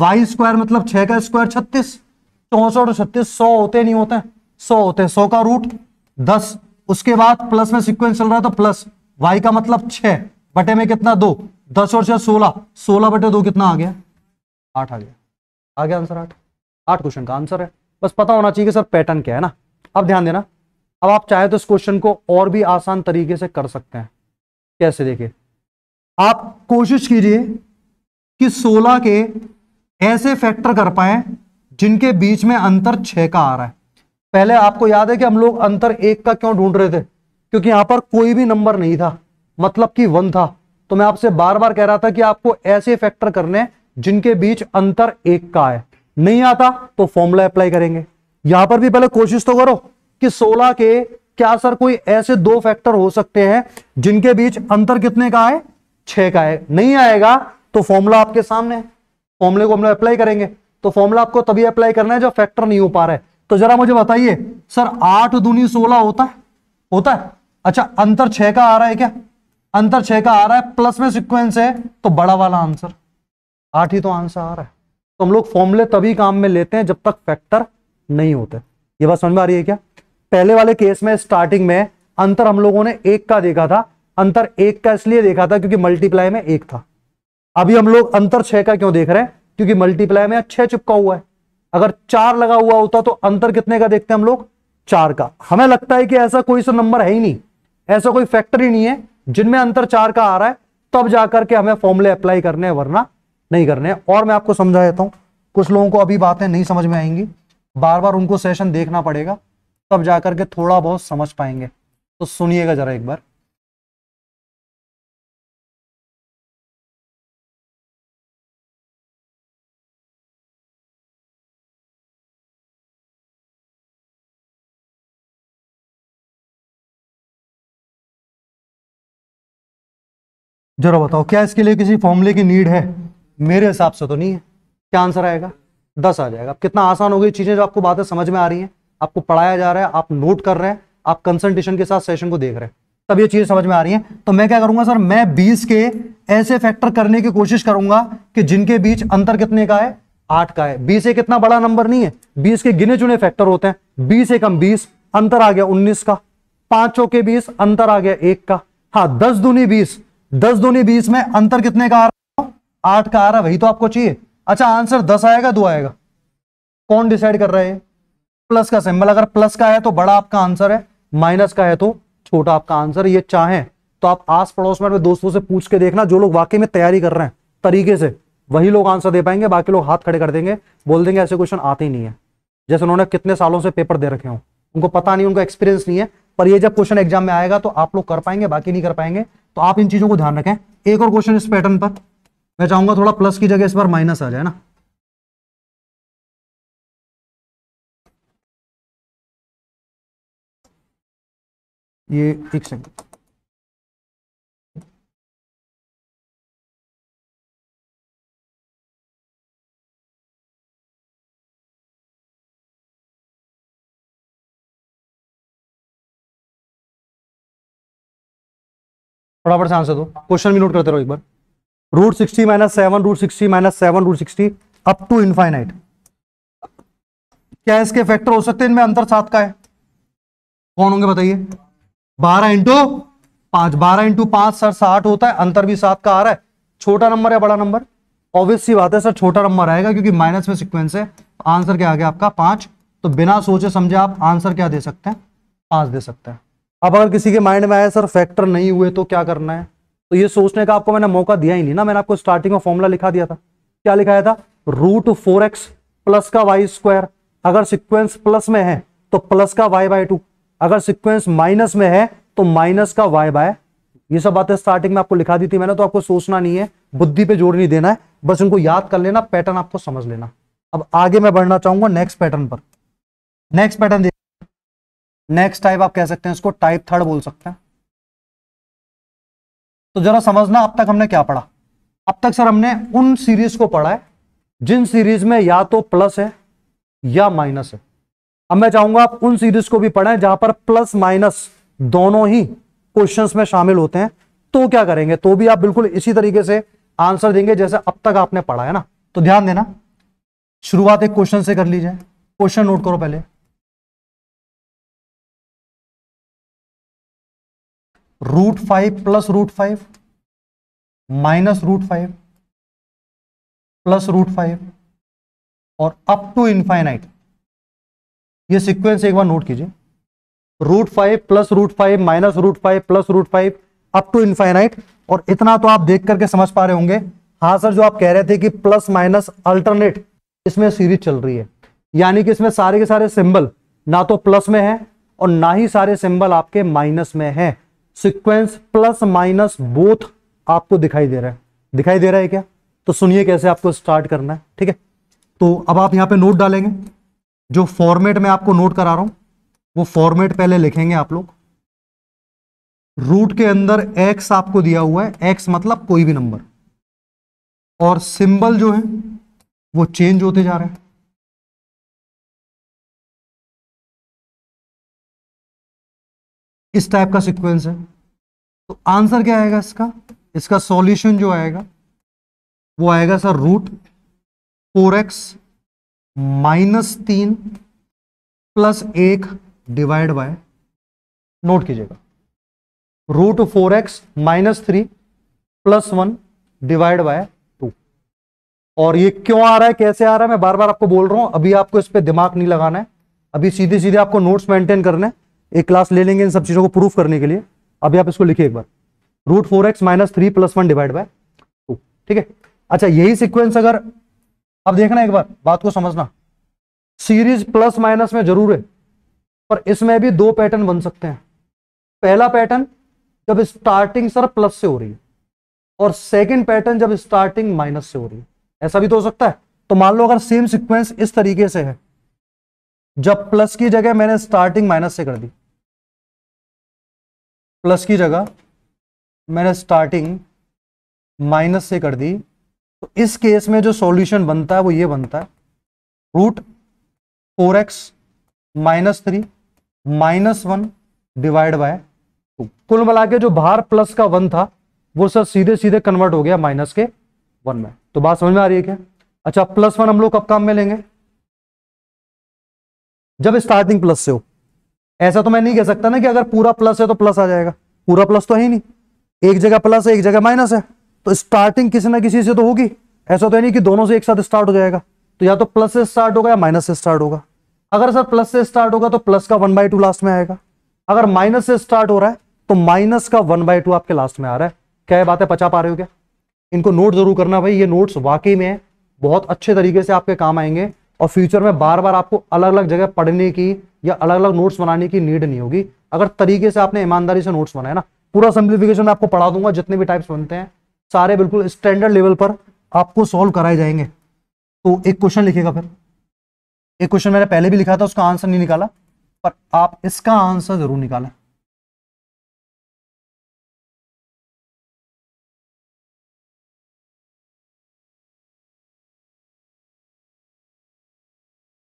y² मतलब 6 का स्क्वायर 36। 64 और 36 100 होते नहीं होते? 100 होते हैं। 100 का रूट 10, उसके बाद प्लस में सीक्वेंस चल रहा है तो प्लस, y का मतलब 6 बटे में कितना 2, 10 और 6 16, 16 बटे 2 कितना आ गया? 8 आ गया। आ गया आंसर 8। 8 क्वेश्चन का आंसर है। बस पता होना चाहिए कि सर पैटर्न क्या है ना। अब ध्यान देना, अब आप चाहे तो इस क्वेश्चन को और भी आसान तरीके से कर सकते हैं। कैसे? देखिए, आप कोशिश कीजिए कि 16 के ऐसे फैक्टर कर पाए जिनके बीच में अंतर 6 का आ रहा है। पहले आपको याद है कि हम लोग अंतर 1 का क्यों ढूंढ रहे थे? क्योंकि यहां पर कोई भी नंबर नहीं था, मतलब कि 1 था। तो मैं आपसे बार बार कह रहा था कि आपको ऐसे फैक्टर करने जिनके बीच अंतर 1 का है। नहीं आता तो फॉर्मूला अप्लाई करेंगे। यहां पर भी पहले कोशिश तो करो कि 16 के क्या सर कोई ऐसे 2 फैक्टर हो सकते हैं जिनके बीच अंतर कितने का है? 6 का है। नहीं आएगा तो फॉर्मूला आपके सामने है, फॉर्मूले को हम लोग अप्लाई करेंगे। तो फॉर्मूला आपको तभी अप्लाई करना है जब फैक्टर नहीं हो पा रहा है। तो जरा मुझे बताइए सर, 8 दूनी 16 होता है? होता है। अच्छा, अंतर 6 का आ रहा है क्या? अंतर 6 का आ रहा है, प्लस में सीक्वेंस है तो बड़ा वाला आंसर 8 ही तो आंसर आ रहा है। तो हम लोग फॉर्मूले तभी काम में लेते हैं जब तक फैक्टर नहीं होते। ये बात समझ में आ रही है क्या? पहले वाले केस में स्टार्टिंग में अंतर हम लोगों ने 1 का देखा था। अंतर 1 का इसलिए देखा था क्योंकि मल्टीप्लाई में 1 था। अभी हम लोग अंतर 6 का क्यों देख रहे हैं? क्योंकि मल्टीप्लाई में 6 चिपका हुआ है। अगर 4 लगा हुआ होता तो अंतर कितने का देखते हैं हम लोग? 4 का। हमें लगता है कि ऐसा कोई सा नंबर है ही नहीं, ऐसा कोई फैक्टर ही नहीं है जिनमें अंतर 4 का आ रहा है, तब जाकर के हमें फॉर्मूले अप्लाई करने हैं, वरना नहीं करने हैं। और मैं आपको समझा देता हूं, कुछ लोगों को अभी बातें नहीं समझ में आएंगी, बार बार उनको सेशन देखना पड़ेगा, तब जाकर के थोड़ा बहुत समझ पाएंगे। तो सुनिएगा जरा एक बार। जरा बताओ, क्या इसके लिए किसी फॉर्मूले की नीड है? मेरे हिसाब से तो नहीं है। क्या आंसर आएगा? 10 आ जाएगा। अब कितना आसान हो गई चीजें, जो आपको बातें समझ में आ रही हैं, आपको पढ़ाया जा रहा है, आप नोट कर रहे हैं, आप कंसंट्रेशन के साथ सेशन को देख रहे हैं, तब ये चीजें समझ में आ रही हैं। तो मैं क्या करूंगा सर, मैं 20 के ऐसे फैक्टर करने की कोशिश करूंगा कि जिनके बीच अंतर कितने का है? 8 का है। 20 एक इतना बड़ा नंबर नहीं है, 20 के गिने चुने फैक्टर होते हैं। 20 एकम 20, अंतर आ गया 19 का। 5 चौके 20, अंतर आ गया 1 का। हाँ, 10 दूनी 20, 10 दूनी 20 में अंतर कितने का आ रहा है? 8 का आ रहा है, वही तो आपको चाहिए। अच्छा, आंसर 10 आएगा 2 आएगा? कौन डिसाइड कर रहा है? प्लस का सिंबल अगर प्लस का है तो बड़ा आपका आंसर है, माइनस का है तो छोटा आपका आंसर। ये चाहें तो आप आस पड़ोस में अपने दोस्तों से पूछ के देखना, जो लोग वाकई में तैयारी कर रहे हैं तरीके से, वही लोग आंसर दे पाएंगे। बाकी लोग हाथ खड़े कर देंगे, बोल देंगे ऐसे क्वेश्चन आते ही नहीं है। जैसे उन्होंने कितने सालों से पेपर दे रखे हो, उनको पता नहीं, उनको एक्सपीरियंस नहीं है। पर ये जब क्वेश्चन एग्जाम में आएगा तो आप लोग कर पाएंगे, बाकी नहीं कर पाएंगे। तो आप इन चीजों को ध्यान रखें। एक और क्वेश्चन इस पैटर्न पर, मैं चाहूंगा थोड़ा प्लस की जगह इस बार माइनस आ जाए ना। ये एक सेकंड। फटाफट से आंसर दो, क्वेश्चन भी नोट करते रहो एक बार। √60 - 7 √60 - 7 √60 अप टू इनफाइनाइट। क्या इसके फैक्टर हो सकते हैं? इनमें अंतर 7 का है, कौन होंगे बताइए? 12 × 5, 12 × 5 सर 60 होता है, अंतर भी 7 का आ रहा है। छोटा नंबर या बड़ा नंबर? ऑब्वियस सी बात है सर, छोटा नंबर आएगा क्योंकि माइनस में सीक्वेंस है। आंसर क्या आ गया आपका? 5। तो बिना सोचे समझे आप आंसर क्या दे सकते हैं? 5 दे सकते हैं। अब अगर किसी के माइंड में आया सर फैक्टर नहीं हुए तो क्या करना है, तो ये सोचने का आपको मैंने मौका दिया ही नहीं ना। मैंने आपको स्टार्टिंग में फॉर्मूला लिखा दिया था, क्या लिखाया था? √4x प्लस का y²। अगर सिक्वेंस प्लस में है तो प्लस का y/2, अगर सिक्वेंस माइनस में है तो माइनस का y/, ये सब बातें स्टार्टिंग में आपको लिखा दी थी मैंने, तो आपको सोचना नहीं है, बुद्धि पे जोर नहीं देना है, बस उनको याद कर लेना, पैटर्न आपको समझ लेना। अब आगे मैं बढ़ना चाहूंगा नेक्स्ट पैटर्न पर। नेक्स्ट पैटर्न, नेक्स्ट टाइप आप कह सकते हैं इसको, टाइप थर्ड बोल सकते हैं। तो जरा समझना अब तक हमने क्या पढ़ा। अब तक सर हमने उन सीरीज को पढ़ा है जिन सीरीज में या तो प्लस है या माइनस है। अब मैं चाहूंगा आप उन सीरीज को भी पढ़ें जहां पर प्लस माइनस दोनों ही क्वेश्चंस में शामिल होते हैं। तो क्या करेंगे? तो भी आप बिल्कुल इसी तरीके से आंसर देंगे जैसे अब तक आपने पढ़ा है ना। तो ध्यान देना, शुरुआत एक क्वेश्चन से कर लीजिए। क्वेश्चन नोट करो पहले। √5 प्लस √5 माइनस √5 प्लस √5 और अप टू इनफाइनाइट, ये सीक्वेंस एक बार नोट कीजिए। √5 plus √5 minus √5 plus √5 up to infinite. और इतना तो आप देख करके समझ पा रहे होंगे, हाँ सर जो आप कह रहे थे कि प्लस माइनस अल्टरनेट इसमें सीरीज चल रही है, यानी कि इसमें सारे के सारे सिंबल ना तो प्लस में है और ना ही सारे सिंबल आपके माइनस में है। सीक्वेंस प्लस माइनस बोथ आपको दिखाई दे रहा है। दिखाई दे रहा है क्या? तो सुनिए कैसे आपको स्टार्ट करना है, ठीक है। तो अब आप यहां पे नोट डालेंगे, जो फॉर्मेट में आपको नोट करा रहा हूं वो फॉर्मेट पहले लिखेंगे आप लोग। रूट के अंदर x आपको दिया हुआ है, x मतलब कोई भी नंबर, और सिंबल जो है वो चेंज होते जा रहे हैं। इस टाइप का सीक्वेंस है। तो आंसर क्या आएगा इसका? इसका सॉल्यूशन जो आएगा वो आएगा sir √4x -3 plus 1 divide by, note कीजिएगा, √4x -3 प्लस 1 डिवाइड बाय 2। और ये क्यों आ रहा है, कैसे आ रहा है, मैं बार बार आपको बोल रहा हूं, अभी आपको इस पे दिमाग नहीं लगाना है, अभी सीधे सीधे आपको नोट्स मेंटेन करने हैं। एक क्लास ले लेंगे इन सब चीजों को प्रूफ करने के लिए। अभी आप इसको लिखिए एक बार, √4x -3 प्लस 1 डिवाइड बाय 2, ठीक है। अच्छा यही सीक्वेंस अगर, अब देखना एक बार बात को समझना, सीरीज प्लस माइनस में जरूर है, पर इसमें भी दो पैटर्न बन सकते हैं। पहला पैटर्न जब स्टार्टिंग सर प्लस से हो रही है, और सेकंड पैटर्न जब स्टार्टिंग माइनस से हो रही है। ऐसा भी तो हो सकता है। तो मान लो अगर सेम सीक्वेंस इस तरीके से है, जब प्लस की जगह मैंने स्टार्टिंग माइनस से कर दी, प्लस की जगह मैंने स्टार्टिंग माइनस से कर दी, तो इस केस में जो सॉल्यूशन बनता है वो ये बनता है √4x -3 -1 डिवाइड बाय 2। कुल मिला के जो बाहर प्लस का 1 था वो सर सीधे सीधे कन्वर्ट हो गया माइनस के 1 में। तो बात समझ में आ रही है क्या? अच्छा +1 हम लोग कब काम में लेंगे? जब स्टार्टिंग प्लस से हो। ऐसा तो मैं नहीं कह सकता ना कि अगर पूरा प्लस है तो प्लस आ जाएगा, पूरा प्लस तो है ही नहीं, एक जगह प्लस है एक जगह माइनस है, तो स्टार्टिंग किसी ना किसी से तो होगी। ऐसा तो है नहीं कि दोनों से एक साथ स्टार्ट हो जाएगा, तो या तो प्लस से स्टार्ट होगा या माइनस से स्टार्ट होगा। अगर सर प्लस से स्टार्ट होगा तो प्लस का 1/2 लास्ट में आएगा, अगर माइनस से स्टार्ट हो रहा है तो माइनस का 1/2 आपके लास्ट में आ रहा है। क्या ये बातें पचा पा रहे हो क्या? इनको नोट जरूर करना भाई, ये नोट्स वाकई में बहुत अच्छे तरीके से आपके काम आएंगे, और फ्यूचर में बार बार आपको अलग अलग जगह पढ़ने की या अलग अलग नोट्स बनाने की नीड नहीं होगी, अगर तरीके से आपने ईमानदारी से नोट्स बनाए ना। पूरा सिंप्लीफिकेशन आपको पढ़ा दूंगा, जितने भी टाइप्स बनते हैं सारे बिल्कुल स्टैंडर्ड लेवल पर आपको सॉल्व कराए जाएंगे। तो एक क्वेश्चन लिखिएगा फिर, एक क्वेश्चन मैंने पहले भी लिखा था, उसका आंसर नहीं निकाला, पर आप इसका आंसर जरूर निकालें।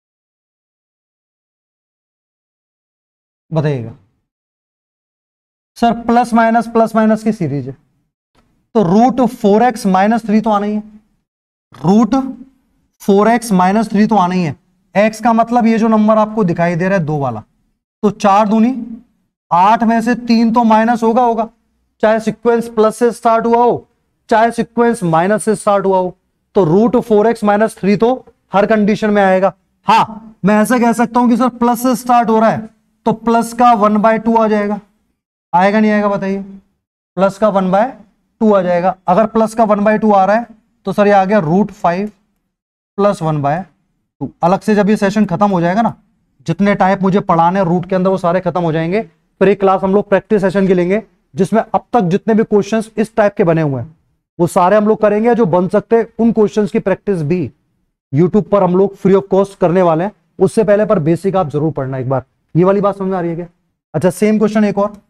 बताइएगा। सर प्लस माइनस की सीरीज है, तो रूट 4x माइनस 3 तो आना ही है, रूट 4x माइनस 3 तो आना ही है। x का मतलब ये जो नंबर आपको दिखाई दे रहा है 2 वाला, तो 4 दूनी 8 में से 3 तो माइनस होगा, चाहे सीक्वेंस प्लस से स्टार्ट हुआ हो चाहे सीक्वेंस माइनस से स्टार्ट हुआ हो, तो रूट 4x माइनस 3 तो हर कंडीशन में आएगा। हां, मैं ऐसा कह सकता हूं कि सर प्लस से स्टार्ट हो रहा है तो प्लस का 1/2 आ जाएगा, आएगा नहीं आएगा बताइए? प्लस का 1/2 आ जाएगा। अगर प्लस का 1/2 आ रहा है तो सर ये आ गया रूट 5 प्लस 1/2। अलग से जब ये सेशन खत्म हो जाएगा ना, जितने टाइप मुझे पढ़ाने रूट के अंदर वो सारे खत्म हो जाएंगे, फिर एक क्लास हम लोग प्रैक्टिस सेशन की लेंगे जिसमें अब तक जितने भी क्वेश्चंस इस टाइप के बने हुए हैं वो सारे हम लोग करेंगे। जो बन सकते हैं उन क्वेश्चंस की प्रैक्टिस भी यूट्यूब पर हम लोग फ्री ऑफ कॉस्ट करने वाले हैं। उससे पहले पर बेसिक आप जरूर पढ़ना एक बार। ये वाली बात समझ में आ रही है क्या? अच्छा, सेम क्वेश्चन एक और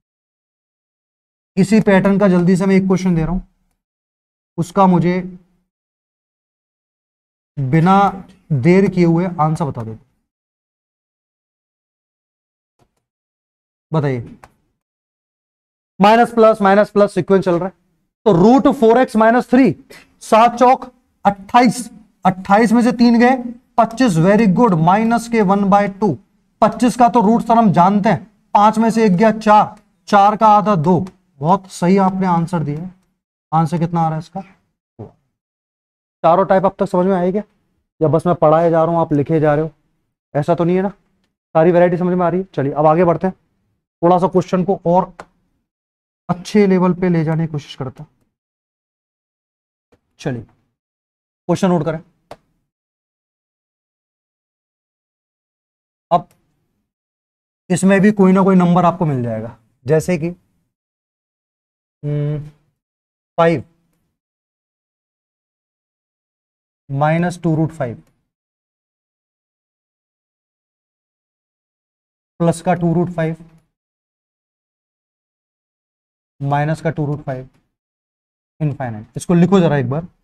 इसी पैटर्न का जल्दी से मैं एक क्वेश्चन दे रहा हूं, उसका मुझे बिना देर किए हुए आंसर बता दो। बताइए। माइनस प्लस सीक्वेंस चल रहा है, तो रूट 4x माइनस 3, 7 चौक 28, 28 में से 3 गए 25, वेरी गुड, माइनस के 1/2। 25 का तो रूट सर हम जानते हैं, 5 में से 1 गया 4, 4 का आधा 2। बहुत सही आपने आंसर दिया। आंसर कितना आ रहा है इसका? चारों टाइप अब तक समझ में आएगा या बस मैं पढ़ाए जा रहा हूं आप लिखे जा रहे हो? ऐसा तो नहीं है ना? सारी वैरायटी समझ में आ रही है? चलिए अब आगे बढ़ते हैं, थोड़ा सा क्वेश्चन को और अच्छे लेवल पे ले जाने की कोशिश करता हूं। चलिए क्वेश्चन नोट करें। अब इसमें भी कोई ना कोई नंबर आपको मिल जाएगा, जैसे कि 5 माइनस 2√5 प्लस का 2√5 माइनस का 2√5 इनफाइनाइट। इसको लिखो जरा एक बार।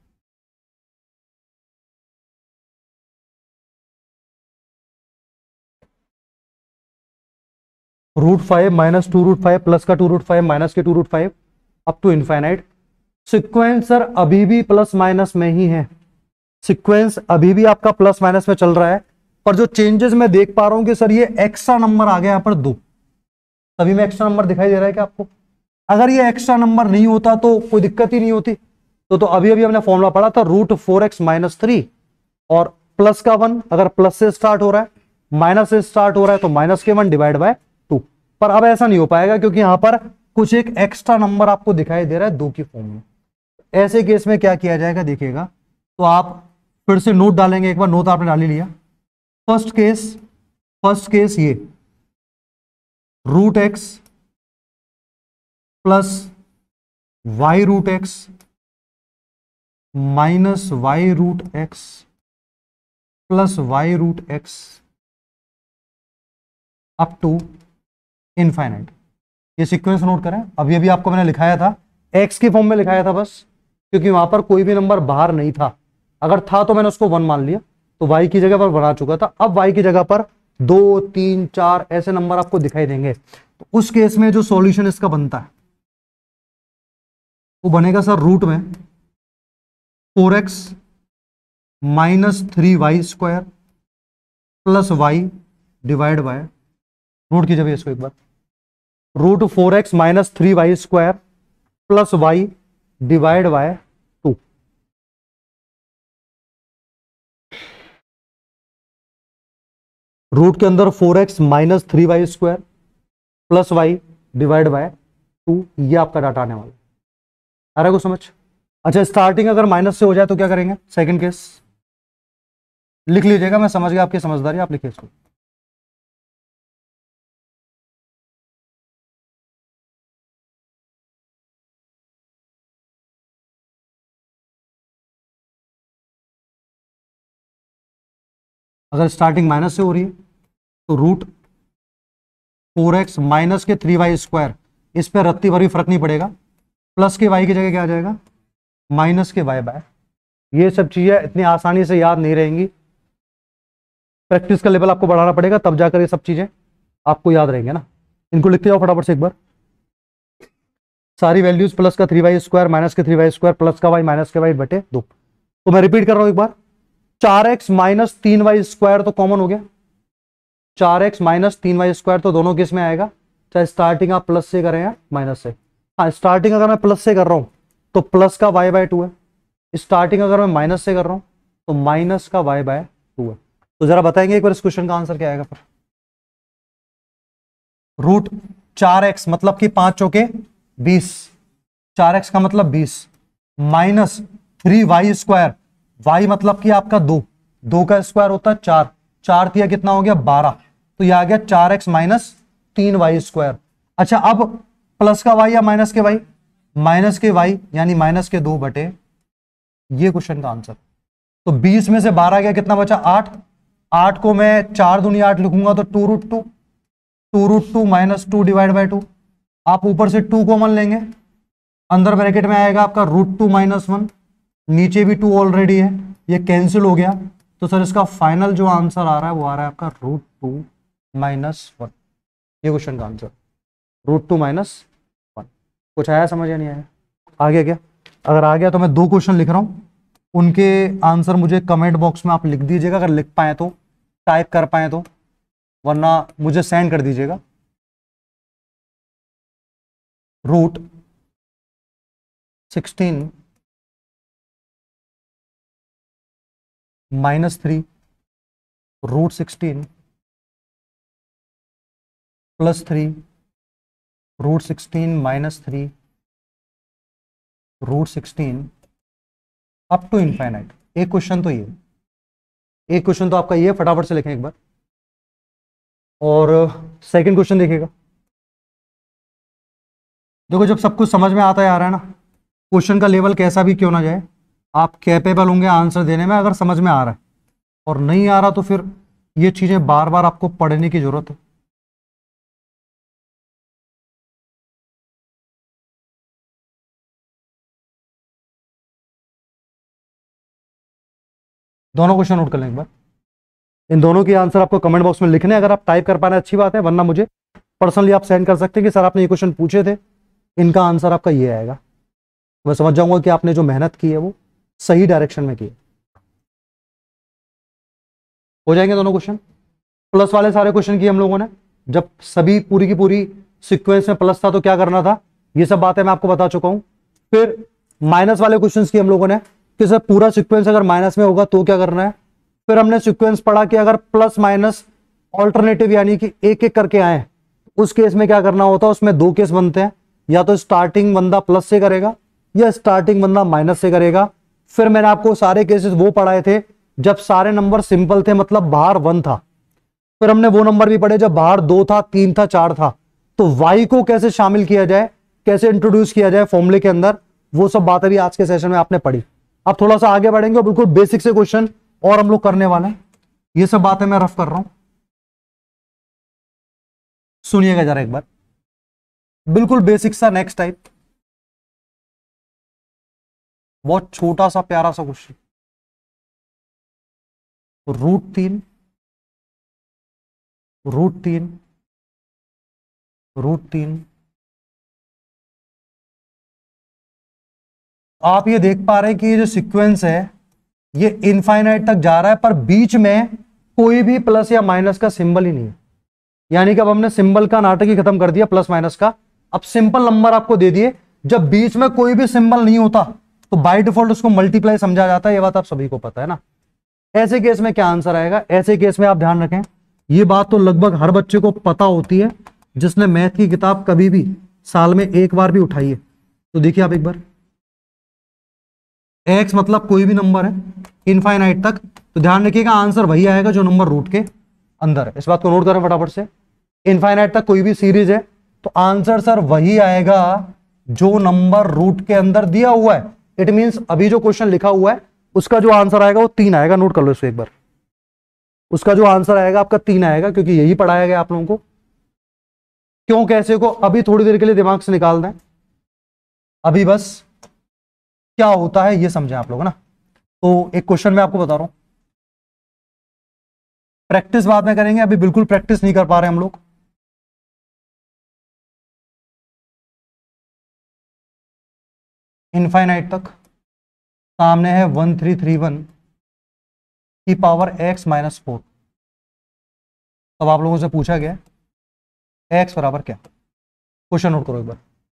√5 माइनस 2√5 प्लस का 2√5 माइनस के 2√5 up to infinite. Sequence sir अभी भी प्लस माइनस में ही है, सिक्वेंस अभी भी आपका प्लस माइनस में चल रहा है, पर जो चेंजेस मैं देख पा रहा हूं कि सर ये एक्स्ट्रा नंबर आ गया यहां पर 2। सभी में एक्स्ट्रा नंबर दिखाई दे रहा है क्या आपको? अगर ये एक्स्ट्रा नंबर नहीं होता तो कोई दिक्कत ही नहीं होती। तो अभी अभी हमने फॉर्मूला पढ़ा था रूट 4x माइनस 3 और प्लस का 1, अगर प्लस से स्टार्ट हो रहा है, माइनस से स्टार्ट हो रहा है तो माइनस के 1 डिवाइड बाय 2। पर अब ऐसा नहीं हो पाएगा क्योंकि यहां पर कुछ एक एक्स्ट्रा नंबर आपको दिखाई दे रहा है 2 की फॉर्म में। ऐसे केस में क्या किया जाएगा देखिएगा, तो आप फिर से नोट डालेंगे। एक बार नोट आपने डाल ही लिया। फर्स्ट केस ये root x plus y root x minus y root x plus y root x up to infinite. ये सीक्वेंस नोट करें। अभी अभी आपको मैंने लिखाया था, एक्स की फॉर्म में लिखाया था बस, क्योंकि वहां पर कोई भी नंबर बाहर नहीं था। अगर था तो मैंने उसको 1 मान लिया, तो y की जगह पर बना चुका था। अब y की जगह पर 2, 3, 4 ऐसे नंबर आपको दिखाई देंगे। तो उस केस में जो सॉल्यूशन इसका बनता है वो बनेगा सर रूट में 4x minus 3y² plus y divide by, note कीजिए भैया इसको एक बार, root 4x minus 3y² plus y divide by 2। Root के अंदर 4x minus 3y² plus y divide by 2, ये आपका डाटा आने वाला है। आ रहा है को समझ? अच्छा, स्टार्टिंग अगर माइनस से हो जाए तो क्या करेंगे? सेकंड केस लिख लीजिएगा, मैं समझ गया आपकी समझदारी, आप लिखिए इसको। अगर स्टार्टिंग माइनस से हो रही है तो रूट 4x माइनस के 3y², इस पर रत्ती भर भी फर्क नहीं पड़ेगा, प्लस के y की जगह क्या आ जाएगा? माइनस के y बाय। ये सब चीजें इतनी आसानी से याद नहीं रहेंगी, प्रैक्टिस का लेवल आपको बढ़ाना पड़ेगा, तब जाकर ये सब चीजें आपको याद रहेंगे ना। इनको लिखते जाओ फटाफट से एक बार। सारी वैल्यूज प्लस का 3y² माइनस के 3y² प्लस का y माइनस के y बटे 2। तो मैं रिपीट कर रहा हूं एक बार, 4x माइनस 3y² तो कॉमन हो गया, 4x माइनस 3y² तो दोनों केस में आएगा, चाहे स्टार्टिंग आप प्लस से करें या माइनस से। हाँ, स्टार्टिंग अगर मैं प्लस से कर रहा हूं तो प्लस का y/2 है, स्टार्टिंग अगर मैं माइनस से कर रहा हूं तो माइनस का y/2 है। तो जरा बताएंगे एक बार इस क्वेश्चन का आंसर क्या आएगा फिर। रूट 4x मतलब कि 5 चौके 20, 4x का मतलब 20 माइनस 3y², y मतलब कि आपका 2, 2 का स्क्वायर होता है 4, 4 तिया कितना हो गया 12, तो यह आ गया 4x माइनस 3y²। अच्छा, अब प्लस का y या माइनस के y, माइनस के y यानी माइनस के 2 बटे, ये क्वेश्चन का आंसर। तो 20 में से 12 गया, कितना बचा 8, 8 को मैं 4 दूनी 8 लिखूंगा तो 2√2, 2√2 माइनस 2 डिवाइड बाई 2, आप ऊपर से 2 कॉमन लेंगे, अंदर ब्रैकेट में आएगा आपका √2 माइनस 1, नीचे भी 2 ऑलरेडी है, ये कैंसिल हो गया। तो सर इसका फाइनल जो आंसर आ रहा है वो आ रहा है आपका √2 माइनस 1, ये क्वेश्चन का आंसर √2 माइनस 1। कुछ आया समझ या नहीं आया? आ गया क्या? अगर आ गया तो मैं 2 क्वेश्चन लिख रहा हूं, उनके आंसर मुझे कमेंट बॉक्स में आप लिख दीजिएगा, अगर लिख पाए तो, टाइप कर पाए तो, वरना मुझे सेंड कर दीजिएगा। √16 minus 3, √16 plus 3, √16 minus 3, √16 up to infinite. एक क्वेश्चन तो ये, एक क्वेश्चन तो आपका ये, फटाफट से लिखें एक बार। और सेकंड क्वेश्चन देखिएगा। देखो, जब सब कुछ समझ में आता है आ रहा है ना, क्वेश्चन का लेवल कैसा भी क्यों ना जाए, आप कैपेबल होंगे आंसर देने में, अगर समझ में आ रहा है। और नहीं आ रहा तो फिर ये चीजें बार बार आपको पढ़ने की जरूरत है। दोनों क्वेश्चन नोट कर लें एक बार, इन दोनों के आंसर आपको कमेंट बॉक्स में लिखने, अगर आप टाइप कर पाना अच्छी बात है, वरना मुझे पर्सनली आप सेंड कर सकते हैं कि सर आपने ये क्वेश्चन पूछे थे, इनका आंसर आपका ये आएगा। मैं समझ जाऊंगा कि आपने जो मेहनत की है वो सही डायरेक्शन में की है। हो जाएंगे दोनों क्वेश्चन। प्लस वाले सारे क्वेश्चन किए हम लोगों ने, जब सभी पूरी की पूरी सीक्वेंस में प्लस था तो क्या करना था, ये सब बातें मैं आपको बता चुका हूं। फिर माइनस वाले क्वेश्चंस किए हम लोगों ने कि सर पूरा सीक्वेंस अगर माइनस में होगा तो क्या करना है। फिर हमने सीक्वेंस पढ़ा कि अगर प्लस माइनस ऑल्टरनेटिव यानी कि एक एक करके आए, उस केस में क्या करना होता है। उसमें 2 केस बनते हैं, या तो स्टार्टिंग बंदा प्लस से करेगा या स्टार्टिंग बंदा माइनस से करेगा। फिर मैंने आपको सारे केसेस वो पढ़ाए थे जब सारे नंबर सिंपल थे, मतलब बाहर 1 था। फिर हमने वो नंबर भी पढ़े जब बाहर 2 था, 3 था, 4 था। तो y को कैसे शामिल किया जाए, कैसे इंट्रोड्यूस किया जाए फॉर्मूले के अंदर, वो सब बातें भी आज के सेशन में आपने पढ़ी। अब थोड़ा सा आगे बढ़ेंगे और बिल्कुल बेसिक से क्वेश्चन और हम लोग करने वाले हैं। ये सब बातें मैं रफ कर रहा हूं, सुनिएगा जरा एक बार। बिल्कुल बेसिक सा नेक्स्ट टाइप, बहुत छोटा सा प्यारा सा क्वेश्चन। √3 √3 √3, आप ये देख पा रहे हैं कि ये जो सीक्वेंस है ये इनफाइनाइट तक जा रहा है, पर बीच में कोई भी प्लस या माइनस का सिंबल ही नहीं है। यानी कि अब हमने सिंबल का नाटक ही खत्म कर दिया, प्लस माइनस का। अब सिंपल नंबर आपको दे दिए, जब बीच में कोई भी सिंबल नहीं होता तो बाय डिफॉल्ट उसको मल्टीप्लाई समझा जाता है, ये बात आप सभी को पता है ना। ऐसे केस में क्या आंसर आएगा, ऐसे केस में आप ध्यान रखें, ये बात तो लगभग हर बच्चे को पता होती है जिसने मैथ की किताब कभी भी साल में एक बार भी उठाई है। तो देखिए आप एक बार, x मतलब कोई भी नंबर है इनफाइनाइट तक, तो ध्यान रखिएगा आंसर वही आएगा जो नंबर रूट के अंदर है। इस बात को नोट करें फटाफट से, इनफाइनाइट तक कोई भी सीरीज है तो आंसर सर वही आएगा जो नंबर रूट के अंदर दिया हुआ है। इट मींस अभी जो क्वेश्चन लिखा हुआ है उसका जो आंसर आएगा वो 3 आएगा। नोट कर लो इसको एक बार, उसका जो आंसर आएगा आपका 3 आएगा, क्योंकि यही पढ़ाया गया आप लोगों को। क्यों कैसे को अभी थोड़ी देर के लिए दिमाग से निकाल दें, अभी बस क्या होता है ये समझें आप लोग ना। तो एक क्वेश्चन मैं आपको बता रहा हूं, प्रैक्टिस बाद में करेंगे, अभी बिल्कुल प्रैक्टिस नहीं कर पा रहे हम लोग। इनफाइनाइट तक, सामने है 1331 की पावर x माइनस 4। तब आप लोगों से पूछा गया x बराबर क्या, क्वेश्चन नोट करो एक बार।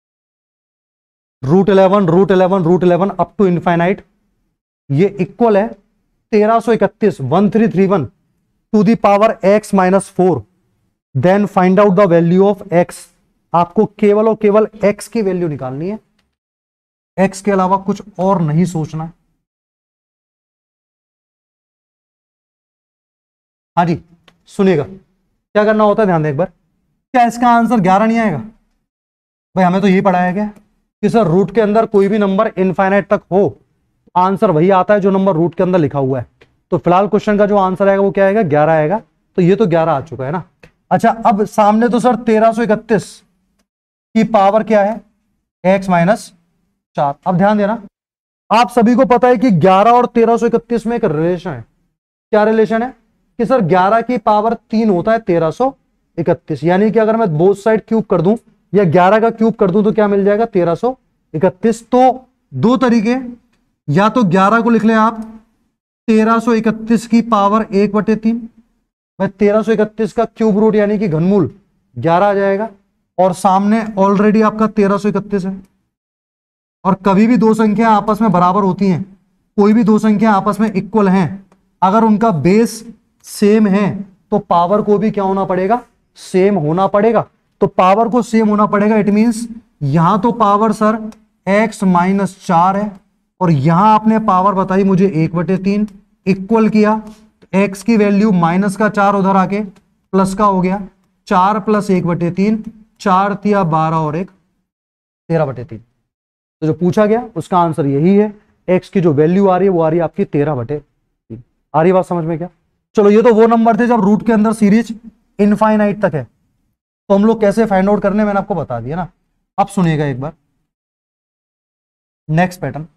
√11 अप टू इनफाइनाइट, ये इक्वल है 1331 1331 to the power x minus 4। Then find out the value of x। आपको केवल और केवल x की वैल्यू निकालनी है, x के अलावा कुछ और नहीं सोचना है। हाँ जी सुनिएगा, क्या करना होता है ध्यान दें एक बार। क्या इसका आंसर 11 नहीं आएगा? भाई हमें तो यही पढ़ाया गया कि सर रूट के अंदर कोई भी नंबर इनफाइनाइट तक हो, आंसर वही आता है जो नंबर रूट के अंदर लिखा हुआ है। तो फिलहाल क्वेश्चन का जो आंसर आएगा वो क्या आएगा, 11 आएगा। तो ये तो 11 आ चुका है ना। अच्छा अब सामने तो सर 1331 की पावर क्या है, x माइनस 4। अब ध्यान देना, आप सभी को पता है कि 11 और 1331 में एक रिलेशन है। क्या रिलेशन है कि सर 11 की पावर 3 होता है 1331, यानी कि अगर मैं बोथ साइड क्यूब कर दूं या 11 का क्यूब कर दूं तो क्या मिल जाएगा 1331। तो दो तरीके, या तो 11 को लिख लें आप 1331 की पावर 1/3, मैं 1331 का क्यूब रूट यानी कि घनमूल 11 आ जाएगा, और सामने ऑलरेडी आपका 1331 है। और कभी भी दो संख्या आपस में बराबर होती हैं, कोई भी दो संख्या आपस में इक्वल हैं, अगर उनका बेस सेम है तो पावर को भी क्या होना पड़ेगा, सेम होना पड़ेगा। तो पावर को सेम होना पड़ेगा, इट मींस यहां तो पावर सर x माइनस 4 है, और यहां आपने पावर बताई मुझे 1/3, इक्वल किया तो x की वैल्यू माइनस का 4 उधर आके प्लस का हो गया, 4 प्लस 1/3, 4 तिया 12 और 1 13/3। तो जो पूछा गया उसका आंसर यही है। x की जो वैल्यू आ रही है वो आ रही है आपकी 13/3। आ रही बात समझ में क्या? चलो ये तो वो नंबर थे जब रूट के अंदर सीरीज इनफाइनाइट तक है, तो हम लोग कैसे फाइंड आउट करने मैंने आपको बता दिया ना। अब सुनिएगा एक बार नेक्स्ट पैटर्न।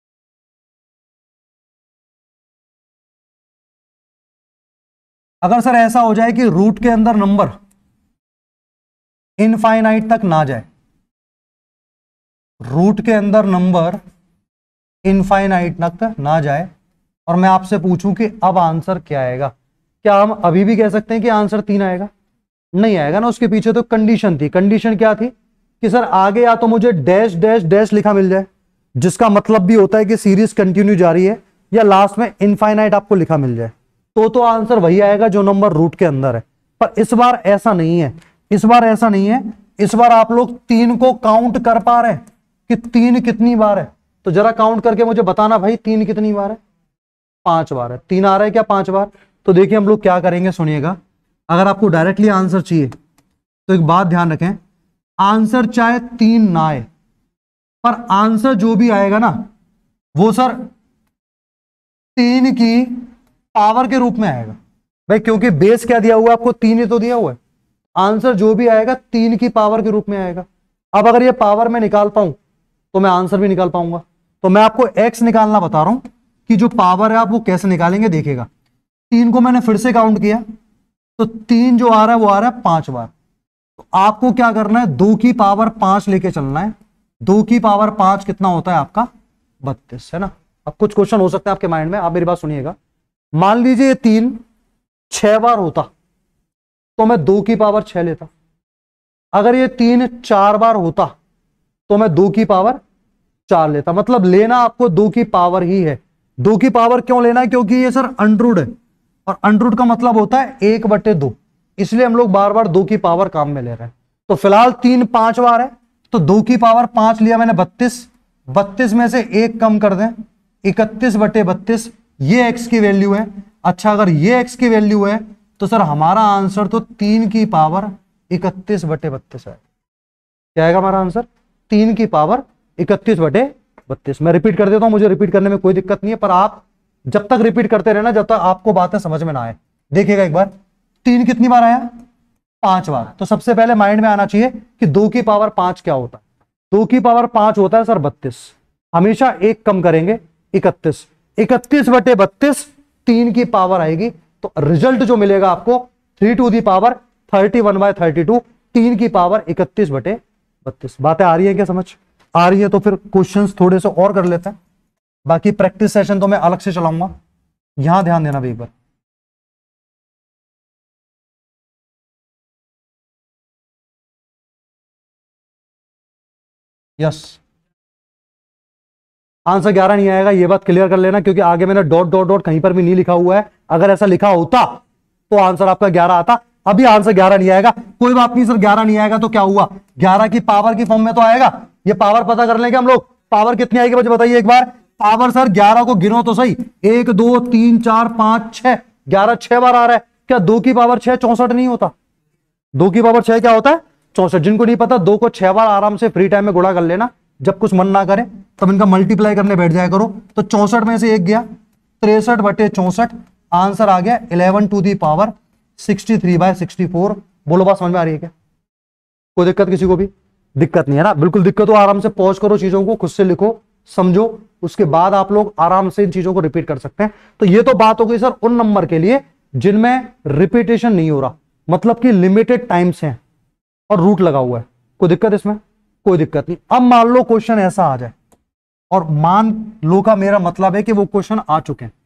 अगर सर ऐसा हो जाए कि रूट के अंदर नंबर इनफाइनाइट तक ना जाए, रूट के अंदर नंबर इनफाइनाइट तक ना जाए, और मैं आपसे पूछूं कि अब आंसर क्या आएगा, क्या हम अभी भी कह सकते हैं कि आंसर 3 आएगा? नहीं आएगा ना। उसके पीछे तो कंडीशन थी। कंडीशन क्या थी कि सर आगे या तो मुझे डैश डैश डैश लिखा मिल जाए, जिसका मतलब भी होता है कि सीरीज कंटिन्यू जारी है, या लास्ट में इनफाइनाइट आपको लिखा मिल जाए, तो आंसर वही आएगा जो नंबर रूट के अंदर है। पर इस बार ऐसा नहीं है, इस बार ऐसा नहीं है। इस बार आप लोग 3 को काउंट कर पा रहे हैं कि 3 कितनी बार है? तो जरा काउंट करके मुझे बताना भाई 3 कितनी बार है। 5 बार है। 3 आ रहा है क्या 5 बार? तो देखिए हम लोग क्या करेंगे, सुनिएगा। अगर आपको डायरेक्टली आंसर चाहिए तो एक बात ध्यान रखें, आंसर चाहे 3 ना आए, पर आंसर जो भी आएगा ना वो सर 3 की पावर के रूप में आएगा भाई, क्योंकि बेस क्या दिया हुआ है आपको, 3 ही तो दिया हुआ है। आंसर जो भी आएगा 3 की पावर के रूप में आएगा। अब अगर ये पावर में निकाल पाऊं तो मैं आंसर भी निकाल पाऊंगा। तो मैं आपको x निकालना बता रहा हूं कि जो पावर है आप वो कैसे निकालेंगे। देखिएगा 3 को मैंने फिर से काउंट किया तो 3 जो आ रहा है वो आ रहा है 5 बार। तो आपको क्या करना है, 2 की पावर 5 लेके चलना है। 2 की पावर 5 कितना होता है आपका, 32 है ना। अब कुछ क्वेश्चन हो सकते हैं आपके माइंड में, आप मेरी बात सुनिएगा। मान लीजिए ये 3 6 बार होता तो मैं 2 की पावर 6 लेता। अगर ये 3 4 बार होता तो मैं 2 की पावर 4 लेता। मतलब लेना आपको 2 की पावर ही है। 2 की पावर क्यों लेना है, क्योंकि ये सर अंडरूट है, और अंडरूट का मतलब होता है 1/2, इसलिए हम लोग बार बार 2 की पावर काम में ले रहे हैं। तो फिलहाल 3 5 बार है, तो 2 की पावर 5 लिया मैंने 32। 32 में से 1 कम कर दें, 31/32, ये x की वैल्यू है। अच्छा अगर ये x की वैल्यू है तो सर हमारा आंसर तो 3 की पावर 31/32 है। क्या आएगा हमारा आंसर, 3 की पावर 31/32। मैं रिपीट कर देता हूं, मुझे रिपीट करने में कोई दिक्कत नहीं है, पर आप जब तक रिपीट करते रहना जब तक आपको बातें समझ में ना आए। देखिएगा एक बार, 3 कितनी बार आया, 5 बार। तो सबसे पहले माइंड में आना चाहिए कि 2 की पावर 5 क्या होता है। 2 की पावर 5 होता है सर 32। हमेशा 1 कम करेंगे, 31। 31/32 3 की पावर आएगी, तो रिजल्ट जो मिलेगा आपको 3 टू दी पावर 31/32, 3 की पावर 31/32। बातें आ रही है क्या समझ? आ रही है तो फिर क्वेश्चंस थोड़े से और कर लेते हैं, बाकी प्रैक्टिस सेशन तो मैं अलग से चलाऊंगा, यहां ध्यान देना भी एक बार। यस, आंसर 11 नहीं आएगा, ये बात क्लियर कर लेना, क्योंकि आगे मैंने डॉट डॉट डॉट कहीं पर भी नहीं लिखा हुआ है। अगर ऐसा लिखा होता तो आंसर आपका 11 आता। अभी आंसर 11 नहीं आएगा, कोई बात नहीं सर, 11 नहीं आएगा तो क्या हुआ, 11 की पावर की फॉर्म में तो आएगा। ये पावर पता कर लेंगे हम लोग, पावर कितनी आएगी मुझे बताइए एक बार। पावर सर 11 को गिनो तो सही, 1 2 3 4 5 6, 11 6 बार आ रहा है। क्या 2 की पावर 6 64 नहीं होता? 2 की पावर 6 क्या होता है? 64। जिनको नहीं पता, 2 को 6 बार आराम से फ्री टाइम में गुणा कर लेना, जब कुछ मन ना करे तब इनका मल्टीप्लाई करने बैठ जाया करो। तो 64 में से एक गया, 63 बटे 64, आंसर आ गया 11 टू दी पावर 63/64। बोलो बात समझ में आ रही है क्या? कोई दिक्कत किसी को भी? दिक्कत नहीं है ना, बिल्कुल दिक्कत हो आराम से पॉज करो, चीजों को खुद से लिखो, समझो, उसके बाद आप लोग आराम से इन चीजों को रिपीट कर सकते हैं। तो ये तो बात हो गई सर उन नंबर के लिए जिनमें रिपीटेशन नहीं हो रहा, मतलब कि लिमिटेड टाइम्स हैं और रूट लगा हुआ है। कोई दिक्कत इसमें? कोई दिक्कत नहीं। अब मान लो क्वेश्चन ऐसा आ जाए, और मान लो का मेरा मतलब है कि वो क्वेश्चन आ चुके हैं।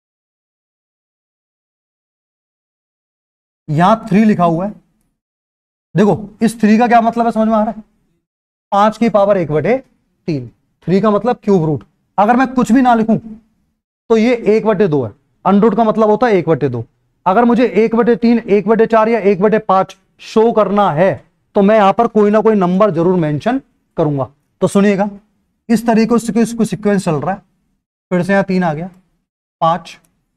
यहां 3 लिखा हुआ है, देखो इस 3 का क्या मतलब है, समझ में आ रहा है? 5 की पावर 1/3, 3 का मतलब क्यूब रूट। अगर मैं कुछ भी ना लिखूं तो ये 1/2 है, अंडर का मतलब होता है 1/2। अगर मुझे 1/3, 1/4 या 1/5 शो करना है तो मैं यहां पर कोई ना कोई नंबर जरूर मेंशन करूंगा। तो सुनिएगा, इस तरीके से इसको सीक्वेंस चल रहा है। फिर से यहां 3 आ गया, 5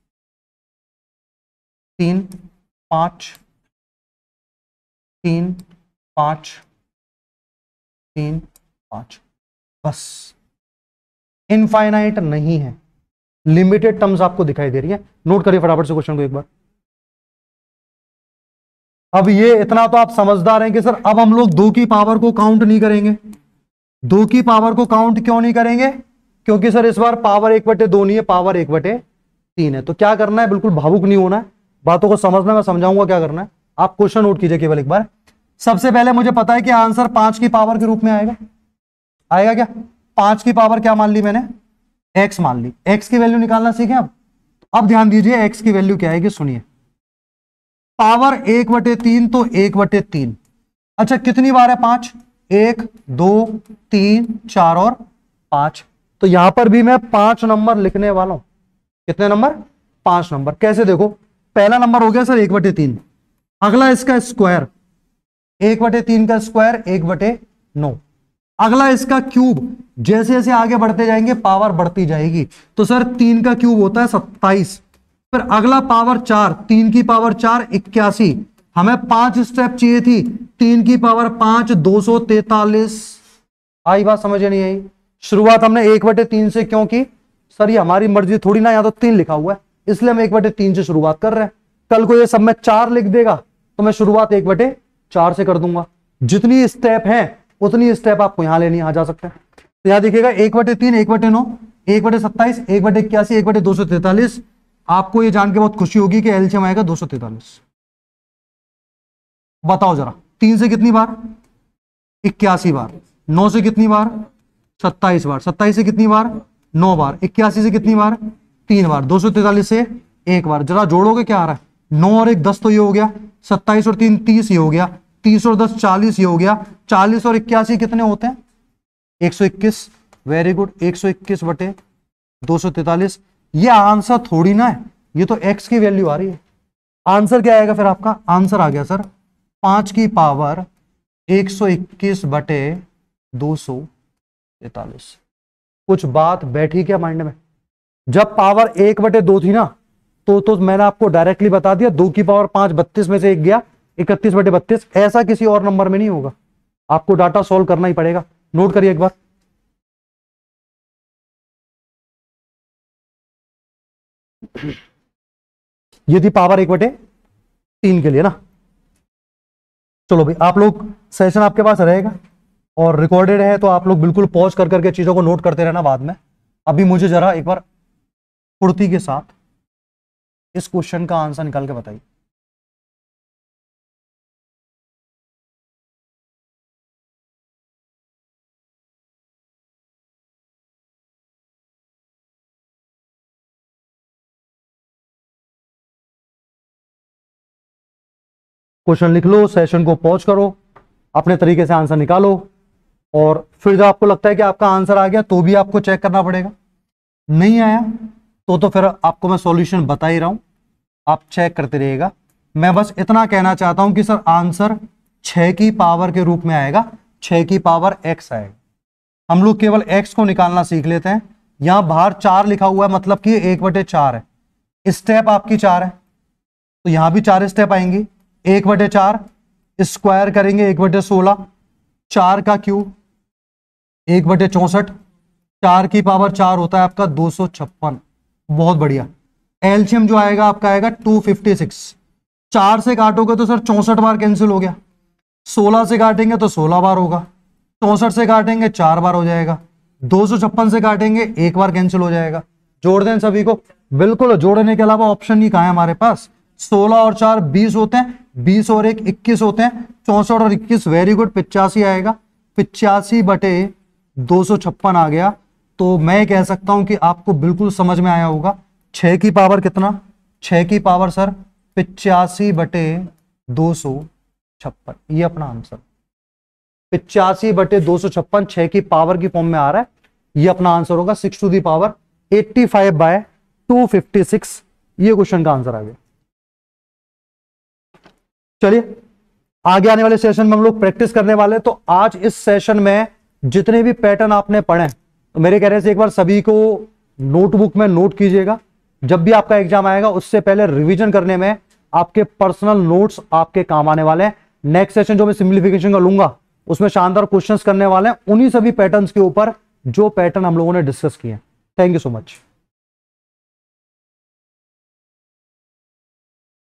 3 5 3 5 3 5, बस। इनफाइनाइट नहीं है, लिमिटेड टर्म्स आपको दिखाई दे रही है। नोट करिए फटाफट से क्वेश्चन को एक बार। अब ये इतना तो आप समझदार हैं कि सर अब हम लोग 2 की पावर को काउंट नहीं करेंगे। 2 की पावर को काउंट क्यों नहीं करेंगे? क्योंकि सर इस बार पावर 1/2 नहीं है, पावर 1/3 है। तो क्या करना है, बिल्कुल भावुक नहीं होना है, बातों को समझना, मैं समझाऊंगा क्या करना है। आप क्वेश्चन नोट कीजिए केवल एक बार। सबसे पहले मुझे पता है कि आंसर 5 की पावर के रूप में आएगा। आएगा क्या? 5 की पावर क्या मान ली मैंने? x मान ली। x की वैल्यू निकालना सीखे अब ध्यान दीजिए, x की वैल्यू क्या आएगी सुनिए। पावर 1/3 तो 1/3। अच्छा कितनी बार है 5? 1 2 3 4 और 5। तो यहां पर भी मैं 5 नंबर लिखने वाला हूं। कितने नंबर? 5 नंबर। कैसे देखो, पहला नंबर हो गया सर 1/3, अगला इसका स्क्वायर, 1/3 का स्क्वायर 1/9, अगला इसका क्यूब। जैसे जैसे आगे बढ़ते जाएंगे पावर बढ़ती जाएगी। तो सर 3 का क्यूब होता है 27, फिर अगला पावर 4, 3 की पावर 4 81। हमें 5 स्टेप चाहिए थी, 3 की पावर 5 243। आई बात समझ नहीं आई? शुरुआत हमने 1/3 से क्यों की? सर ये हमारी मर्जी थोड़ी ना, यहां तो 3 लिखा हुआ है इसलिए हम 1/3 से शुरुआत कर रहे हैं। कल को ये सब में 4 लिख देगा तो मैं शुरुआत 1/4 से कर दूंगा। जितनी स्टेप है उतनी स्टेप आपको यहां लेनी, यहां जा सकते हैं। तो यहां देखिएगा 1/3, 1/9, 1/27, 1/81, 1/243। आपको ये जान के बहुत खुशी होगी कि एलसीएम आएगा 243। बताओ जरा, 3 से कितनी बार? 81 बार। 9 से कितनी बार? 27 बार। 27 से कितनी बार? 9 बार। 81 से कितनी बार? 3 बार। 243 से 1 बार। जरा जोड़ोगे क्या आ रहा है? 9 और 1 10 तो ये हो गया, 27 और 3 30 ये हो गया, 30 और 10 40 ये हो गया, 40 और 81 कितने होते हैं? 121। Very good, 121/243। ये आंसर थोड़ी ना है, ये तो x की वैल्यू आ रही है। आंसर क्या आएगा फिर आपका? आंसर आ गया सर 5 की पावर 121/243। कुछ बात बैठी क्या माइंड में? जब पावर 1/2 थी ना तो मैंने आपको डायरेक्टली बता दिया, 2 की पावर 5 32 में से एक गया, 31/32। ऐसा किसी और नंबर में नहीं होगा, आपको डाटा सॉल्व करना ही पड़ेगा। नोट करिए एक बार। ये थी पावर 1/3 के लिए ना। चलो भाई, आप लोग सेशन आपके पास रहेगा और रिकॉर्डेड है, तो आप लोग बिल्कुल पॉज कर करके चीजों को नोट करते रहना बाद में। अभी मुझे जरा एक बार फुर्ती के साथ इस क्वेश्चन का आंसर निकाल के बताइए। क्वेश्चन लिख लो, सेशन को पॉज करो, अपने तरीके से आंसर निकालो, और फिर जब आपको लगता है कि आपका आंसर आ गया तो भी आपको चेक करना पड़ेगा। नहीं आया तो फिर आपको मैं सॉल्यूशन बता ही रहा हूं, आप चेक करते रहिएगा। मैं बस इतना कहना चाहता हूं कि सर आंसर 6 की पावर के रूप में आएगा, 6 की पावर x आएगा। हम लोग केवल x को निकालना सीख लेते हैं। यहां बाहर 4 लिखा हुआ है, मतलब कि 1/4 है। स्टेप आपकी 4 है, तो यहां भी 4 स्टेप आएंगी। 1/4 स्क्वायर करेंगे 1/16, 4 का क्यूब 1/64, 4 की पावर 4 होता है आपका 256। बहुत बढ़िया। एलसीएम जो आएगा आपका आएगा 256। 4 से काटोगे तो सर 64 बार कैंसिल हो गया, 16 से काटेंगे तो 16 बार होगा, 64 से काटेंगे 4 बार हो जाएगा, 256 से काटेंगे 1 बार कैंसिल हो जाएगा। जोड़ दें सभी को, बिल्कुल जोड़ने के अलावा ऑप्शन नहीं कहा है हमारे पास। 16 और 4 20 होते हैं, 20 और 1 21 होते हैं, 64 और 21 वेरी गुड 85 आएगा, 85/256 आ गया। तो मैं कह सकता हूं कि आपको बिल्कुल समझ में आया होगा। 6 की पावर कितना, 6 की पावर सर 85/256, ये अपना आंसर 85/256 6 की पावर की फॉर्म में आ रहा है, ये अपना आंसर होगा 6 टू दी पावर 85/256। ये क्वेश्चन का आंसर आ गया। चलिए आगे आने वाले सेशन में हम लोग प्रैक्टिस करने वाले हैं। तो आज इस सेशन में जितने भी पैटर्न आपने पढ़े, तो मेरे कहने से एक बार सभी को नोटबुक में नोट कीजिएगा। जब भी आपका एग्जाम आएगा उससे पहले रिवीजन करने में आपके पर्सनल नोट्स आपके काम आने वाले हैं। नेक्स्ट सेशन जो मैं सिंप्लीफिकेशन का लूंगा उसमें शानदार क्वेश्चंस करने वाले हैं, उन्हीं सभी पैटर्न्स के ऊपर जो पैटर्न हम लोगों ने डिस्कस किए। Thank you so much.